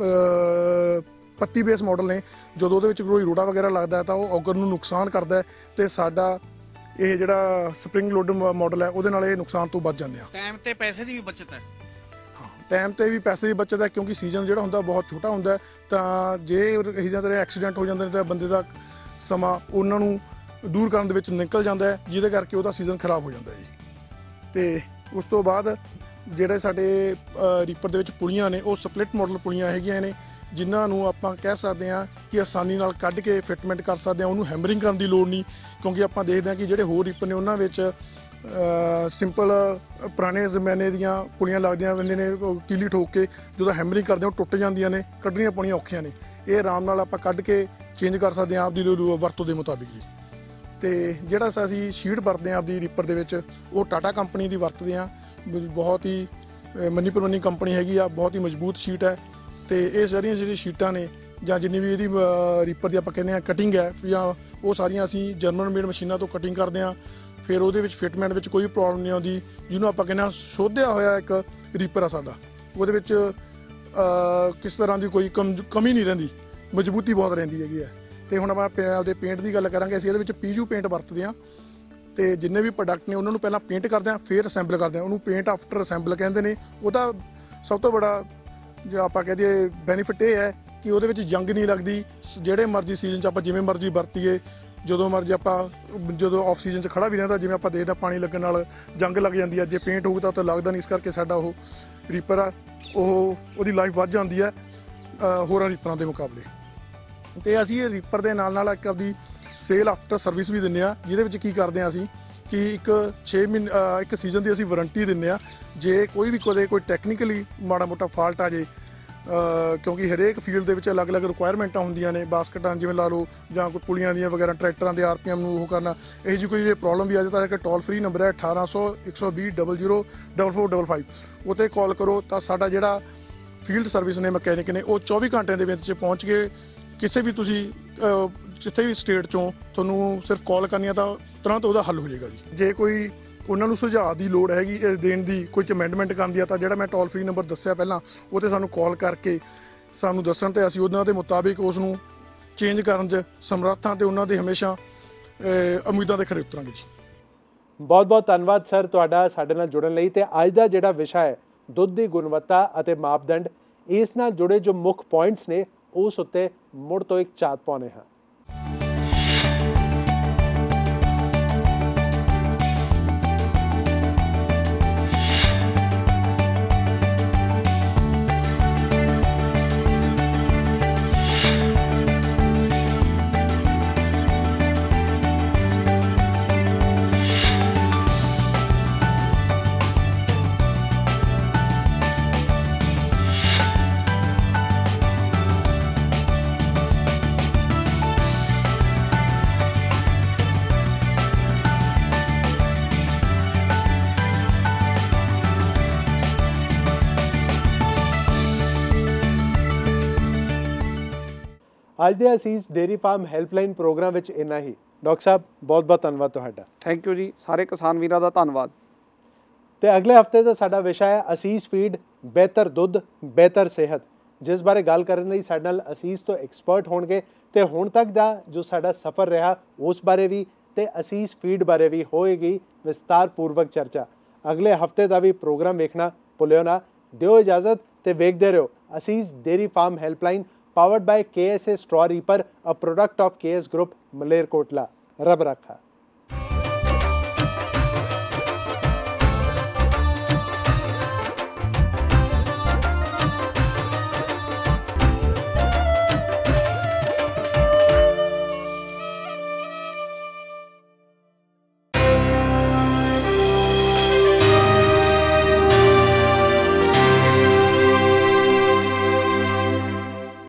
ਪੱਤੀ ਬੇਸ ਮਾਡਲ ਨੇ, ਜਦੋਂ ਉਹਦੇ ਵਿੱਚ ਕੋਈ ਰੋੜਾ ਵਗੈਰਾ ਲੱਗਦਾ ਤਾਂ ਉਹ ਔਗਰ ਨੂੰ ਨੁਕਸਾਨ ਕਰਦਾ ਤੇ ਸਾਡਾ ਇਹ ਜਿਹੜਾ ਸਪਰਿੰਗ ਲੋਡ ਮਾਡਲ ਹੈ ਉਹਦੇ ਨਾਲ ਇਹ ਨੁਕਸਾਨ ਤੋਂ ਬਚ ਜਾਂਦੇ ਆ। ਟਾਈਮ ਤੇ ਪੈਸੇ ਦੀ ਵੀ ਬਚਤ ਹੈ। ਹਾਂ, ਟਾਈਮ ਤੇ ਵੀ ਪੈਸੇ ਦੀ ਬਚਤ ਹੈ, ਕਿਉਂਕਿ ਸੀਜ਼ਨ ਜਿਹੜਾ ਹੁੰਦਾ ਬਹੁਤ ਛੋਟਾ ਹੁੰਦਾ ਤਾਂ ਜੇ ਇਹੀ ਤਰ੍ਹਾਂ ਐਕਸੀਡੈਂਟ ਹੋ ਜਾਂਦੇ ਨੇ ਤਾਂ ਬੰਦੇ ਦਾ ਸਮਾਂ ਉਹਨਾਂ ਨੂੰ ਦੂਰ ਕਰਨ ਦੇ ਵਿੱਚ ਨਿਕਲ ਜਾਂਦਾ ਹੈ, ਜਿਹਦੇ ਕਰਕੇ ਉਹਦਾ ਸੀਜ਼ਨ ਖਰਾਬ ਹੋ ਜਾਂਦਾ ਜੀ। ਤੇ ਉਸ ਤੋਂ ਬਾਅਦ ਜਿਹੜੇ ਸਾਡੇ ਰੀਪਰ ਦੇ ਵਿੱਚ ਪੁਲੀਆਂ ਨੇ ਉਹ ਸਪਲਿਟ ਮਾਡਲ ਪੁਲੀਆਂ ਹੈਗੀਆਂ ਨੇ, ਜਿਨ੍ਹਾਂ ਨੂੰ ਆਪਾਂ ਕਹਿ ਸਕਦੇ ਹਾਂ ਕਿ ਆਸਾਨੀ ਨਾਲ ਕੱਢ ਕੇ ਫਿਟਮੈਂਟ ਕਰ ਸਕਦੇ ਹਾਂ। ਉਹਨੂੰ ਹੈਮਰਿੰਗ ਕਰਨ ਦੀ ਲੋੜ ਨਹੀਂ, ਕਿਉਂਕਿ ਆਪਾਂ ਦੇਖਦੇ ਹਾਂ ਕਿ ਜਿਹੜੇ ਹੋਰ ਰੀਪਰ ਨੇ ਉਹਨਾਂ ਵਿੱਚ ਸਿੰਪਲ ਪੁਰਾਣੇ ਜ਼ਮਾਨੇ ਦੀਆਂ ਪੁਲੀਆਂ ਲੱਗਦੀਆਂ ਬੰਦੇ ਨੇ ਕੀਲੀ ਠੋਕ ਕੇ ਜਦੋਂ ਹੈਮਰਿੰਗ ਕਰਦੇ ਉਹ ਟੁੱਟ ਜਾਂਦੀਆਂ ਨੇ, ਕੱਢਣੀਆਂ ਪਾਉਣੀਆਂ ਔਖੀਆਂ ਨੇ। ਇਹ ਆਰਾਮ ਨਾਲ ਆਪਾਂ ਕੱਢ ਕੇ ਚੇਂਜ ਕਰ ਸਕਦੇ ਹਾਂ ਆਪਦੀ ਵਰਤੋਂ ਦੇ ਮੁਤਾਬਿਕ ਜੀ। ਤੇ ਜਿਹੜਾ ਅਸੀਂ ਸ਼ੀਟ ਵਰਤਦੇ ਹਾਂ ਆਪਦੀ ਰੀਪਰ ਦੇ ਵਿੱਚ ਉਹ ਟਾਟਾ ਕੰਪਨੀ ਦੀ ਵਰਤਦੇ ਹਾਂ। ਬਹੁਤ ਹੀ ਮੰਨੀ ਪ੍ਰਮਾਣੀ ਕੰਪਨੀ ਹੈਗੀ ਆ, ਬਹੁਤ ਹੀ ਮਜ਼ਬੂਤ ਸ਼ੀਟ ਹੈ। ਤੇ ਇਹ ਸਾਰੀਆਂ ਜਿਹੜੀਆਂ ਸ਼ੀਟਾਂ ਨੇ ਜਾਂ ਜਿੰਨੀ ਵੀ ਇਹਦੀ ਰੀਪਰ ਦੀ ਆਪਾਂ ਕਹਿੰਦੇ ਹਾਂ ਕਟਿੰਗ ਹੈ ਜਾਂ ਉਹ ਸਾਰੀਆਂ ਅਸੀਂ ਜਰਮਨ ਮੇਡ ਮਸ਼ੀਨਾਂ ਤੋਂ ਕਟਿੰਗ ਕਰਦੇ ਹਾਂ। ਫਿਰ ਉਹਦੇ ਵਿੱਚ ਫਿਟਮੈਂਟ ਵਿੱਚ ਕੋਈ ਪ੍ਰੋਬਲਮ ਨਹੀਂ ਆਉਂਦੀ, ਜਿਹਨੂੰ ਆਪਾਂ ਕਹਿੰਦੇ ਹਾਂ ਸੋਧਿਆ ਹੋਇਆ ਇੱਕ ਰੀਪਰ ਆ ਸਾਡਾ। ਉਹਦੇ ਵਿੱਚ ਕਿਸ ਤਰ੍ਹਾਂ ਦੀ ਕੋਈ ਕਮੀ ਨਹੀਂ ਰਹਿੰਦੀ, ਮਜ਼ਬੂਤੀ ਬਹੁਤ ਰਹਿੰਦੀ ਹੈਗੀ ਹੈ। ਤੇ ਹੁਣ ਆਪਾਂ ਆਪਦੇ ਪੇਂਟ ਦੀ ਗੱਲ ਕਰਾਂਗੇ। ਅਸੀਂ ਇਹਦੇ ਵਿੱਚ ਪੀਯੂ ਪੇਂਟ ਵਰਤਦੇ ਹਾਂ ਤੇ ਜਿੰਨੇ ਵੀ ਪ੍ਰੋਡਕਟ ਨੇ ਉਹਨਾਂ ਨੂੰ ਪਹਿਲਾਂ ਪੇਂਟ ਕਰਦੇ ਹਾਂ, ਫਿਰ ਅਸੈਂਬਲ ਕਰਦੇ ਹਾਂ। ਉਹਨੂੰ ਪੇਂਟ ਆਫਟਰ ਅਸੈਂਬਲ ਕਹਿੰਦੇ ਨੇ। ਉਹਦਾ ਸਭ ਤੋਂ ਬੜਾ ਜੋ ਆਪਾਂ ਕਹਿ ਦਈਏ ਬੈਨੀਫਿਟ ਇਹ ਹੈ ਕਿ ਉਹਦੇ ਵਿੱਚ ਜੰਗ ਨਹੀਂ ਲੱਗਦੀ। ਜਿਹੜੇ ਮਰਜ਼ੀ ਸੀਜ਼ਨ 'ਚ ਆਪਾਂ ਜਿਵੇਂ ਮਰਜ਼ੀ ਵਰਤੀਏ, ਜਦੋਂ ਮਰਜ਼ੀ ਆਪਾਂ ਜਦੋਂ ਆਫ ਸੀਜ਼ਨ 'ਚ ਖੜਾ ਵੀ ਰਹਿੰਦਾ, ਜਿਵੇਂ ਆਪਾਂ ਦੇਖਦੇ ਪਾਣੀ ਲੱਗਣ ਨਾਲ ਜੰਗ ਲੱਗ ਜਾਂਦੀ ਹੈ। ਜੇ ਪੇਂਟ ਹੋਊਗਾ ਤਾਂ ਲੱਗਦਾ ਨਹੀਂ, ਇਸ ਕਰਕੇ ਸਾਡਾ ਉਹ ਰੀਪਰ ਆ ਉਹਦੀ ਲਾਈਫ ਵੱਧ ਜਾਂਦੀ ਹੈ ਹੋਰਾਂ ਰੀਪਰਾਂ ਦੇ ਮੁਕਾਬਲੇ। ਤੇ ਅਸੀਂ ਇਹ ਰੀਪਰ ਦੇ ਨਾਲ ਨਾਲ ਇੱਕ ਆਪਦੀ ਸੇਲ ਆਫਟਰ ਸਰਵਿਸ ਵੀ ਦਿੰਦੇ ਹਾਂ, ਜਿਹਦੇ ਵਿੱਚ ਕੀ ਕਰਦੇ ਹਾਂ ਅਸੀਂ ਕਿ ਇੱਕ 6 ਮਹੀਨੇ ਇੱਕ ਸੀਜ਼ਨ ਦੀ ਅਸੀਂ ਵਾਰੰਟੀ ਦਿੰਦੇ ਹਾਂ। ਜੇ ਕੋਈ ਵੀ ਕੋਈ ਟੈਕਨੀਕਲੀ ਮਾੜਾ ਮੋਟਾ ਫਾਲਟ ਆ ਜੇ, ਕਿਉਂਕਿ ਹਰੇਕ ਫੀਲਡ ਦੇ ਵਿੱਚ ਅਲੱਗ-ਅਲੱਗ ਰਿਕੁਆਇਰਮੈਂਟਾਂ ਹੁੰਦੀਆਂ ਨੇ, ਬਾਸਕਟਾਂ ਜਿਵੇਂ ਲਾ ਲਓ ਜਾਂ ਕੋਈ ਪੁਲੀਆਂ ਦੀਆਂ ਵਗੈਰਾ, ਟਰੈਕਟਰਾਂ ਦੇ RPM ਨੂੰ ਉਹ ਕਰਨਾ, ਇਹੋ ਜਿਹੀ ਕੋਈ ਪ੍ਰੋਬਲਮ ਵੀ ਆ ਜਾਏ ਤਾਂ ਇੱਕ ਟੋਲ ਫਰੀ ਨੰਬਰ ਹੈ 1800 120 00 4455। ਉਹ 'ਤੇ ਕਾਲ ਕਰੋ ਤਾਂ ਸਾਡਾ ਜਿਹੜਾ ਫੀਲਡ ਸਰਵਿਸ ਨੇ, ਮਕੈਨਿਕ ਨੇ, ਉਹ 24 ਘੰਟਿਆਂ ਦੇ ਵਿੱਚ ਪਹੁੰਚ ਕੇ ਕਿਸੇ ਵੀ ਤੁਸੀਂ ਜਿੱਥੇ ਵੀ ਸਟੇਟ 'ਚੋਂ ਤੁਹਾਨੂੰ ਸਿਰਫ ਕਾਲ ਕਰਨੀ ਆ ਤਾਂ ਤੁਰੰਤ ਉਹਦਾ ਹੱਲ ਹੋ ਜਾਏਗਾ ਜੀ। ਜੇ ਕੋਈ ਉਹਨਾਂ ਨੂੰ ਸੁਝਾਅ ਦੀ ਲੋੜ ਹੈਗੀ ਦੇਣ ਦੀ, ਕੋਈ ਅਮੈਂਡਮੈਂਟ ਕਰਨ ਦੀ ਆ, ਤਾਂ ਜਿਹੜਾ ਮੈਂ ਟੋਲ ਫਰੀ ਨੰਬਰ ਦੱਸਿਆ ਪਹਿਲਾਂ ਉਹ 'ਤੇ ਸਾਨੂੰ ਕਾਲ ਕਰਕੇ ਸਾਨੂੰ ਦੱਸਣ ਤੇ ਅਸੀਂ ਉਹਨਾਂ ਦੇ ਮੁਤਾਬਿਕ ਉਸ ਨੂੰ ਚੇਂਜ ਕਰਨ 'ਚ ਸਮਰੱਥ ਹਾਂ ਤੇ ਉਹਨਾਂ ਦੇ ਹਮੇਸ਼ਾ ਉਮੀਦਾਂ ਦੇ ਖਰੇ ਉਤਰਾਂਗੇ ਜੀ। ਬਹੁਤ ਬਹੁਤ ਧੰਨਵਾਦ ਸਰ ਤੁਹਾਡਾ ਸਾਡੇ ਨਾਲ ਜੁੜਨ ਲਈ। ਤੇ ਅੱਜ ਦਾ ਜਿਹੜਾ ਵਿਸ਼ਾ ਹੈ ਦੁੱਧ ਦੀ ਗੁਣਵੱਤਾ ਅਤੇ ਮਾਪਦੰਡ, ਇਸ ਨਾਲ ਜੁੜੇ ਜੋ ਮੁੱਖ ਪੁਆਇੰਟਸ ਨੇ ਉਸ ਉੱਤੇ ਮੁੜ ਤੋਂ ਇੱਕ ਝਾਤ ਪਾਉਂਦੇ ਹਾਂ। ਅੱਜ ਦੇ ਅਸੀਸ ਡੇਅਰੀ ਫਾਰਮ ਹੈਲਪਲਾਈਨ ਪ੍ਰੋਗਰਾਮ ਵਿੱਚ ਇੰਨਾ ਹੀ। ਡਾਕਟਰ ਸਾਹਿਬ ਬਹੁਤ ਬਹੁਤ ਧੰਨਵਾਦ ਤੁਹਾਡਾ। ਥੈਂਕ ਯੂ ਜੀ, ਸਾਰੇ ਕਿਸਾਨ ਵੀਰਾਂ ਦਾ ਧੰਨਵਾਦ। ਤੇ ਅਗਲੇ ਹਫਤੇ ਦਾ ਸਾਡਾ ਵਿਸ਼ਾ ਹੈ ਅਸੀਸ ਫੀਡ, ਬਿਹਤਰ ਦੁੱਧ ਬਿਹਤਰ ਸਿਹਤ, ਜਿਸ ਬਾਰੇ ਗੱਲ ਕਰਨ ਲਈ ਸਾਡੇ ਨਾਲ ਅਸੀਸ ਤੋਂ ਐਕਸਪਰਟ ਹੋਣਗੇ ਤੇ ਹੁਣ ਤੱਕ ਦਾ ਜੋ ਸਾਡਾ ਸਫ਼ਰ ਰਿਹਾ ਉਸ ਬਾਰੇ ਵੀ ਤੇ ਅਸੀਸ ਫੀਡ ਬਾਰੇ ਵੀ ਹੋਏਗੀ ਵਿਸਤਾਰਪੂਰਵਕ ਚਰਚਾ। अगले हफ्ते का भी प्रोग्राम वेखना भुल्यो ना। दिओ इजाजत ते वेखदे रहो Asees dairy farm helpline powered by KSA straw reaper, a product of KS group Malerkotla. रब रखा।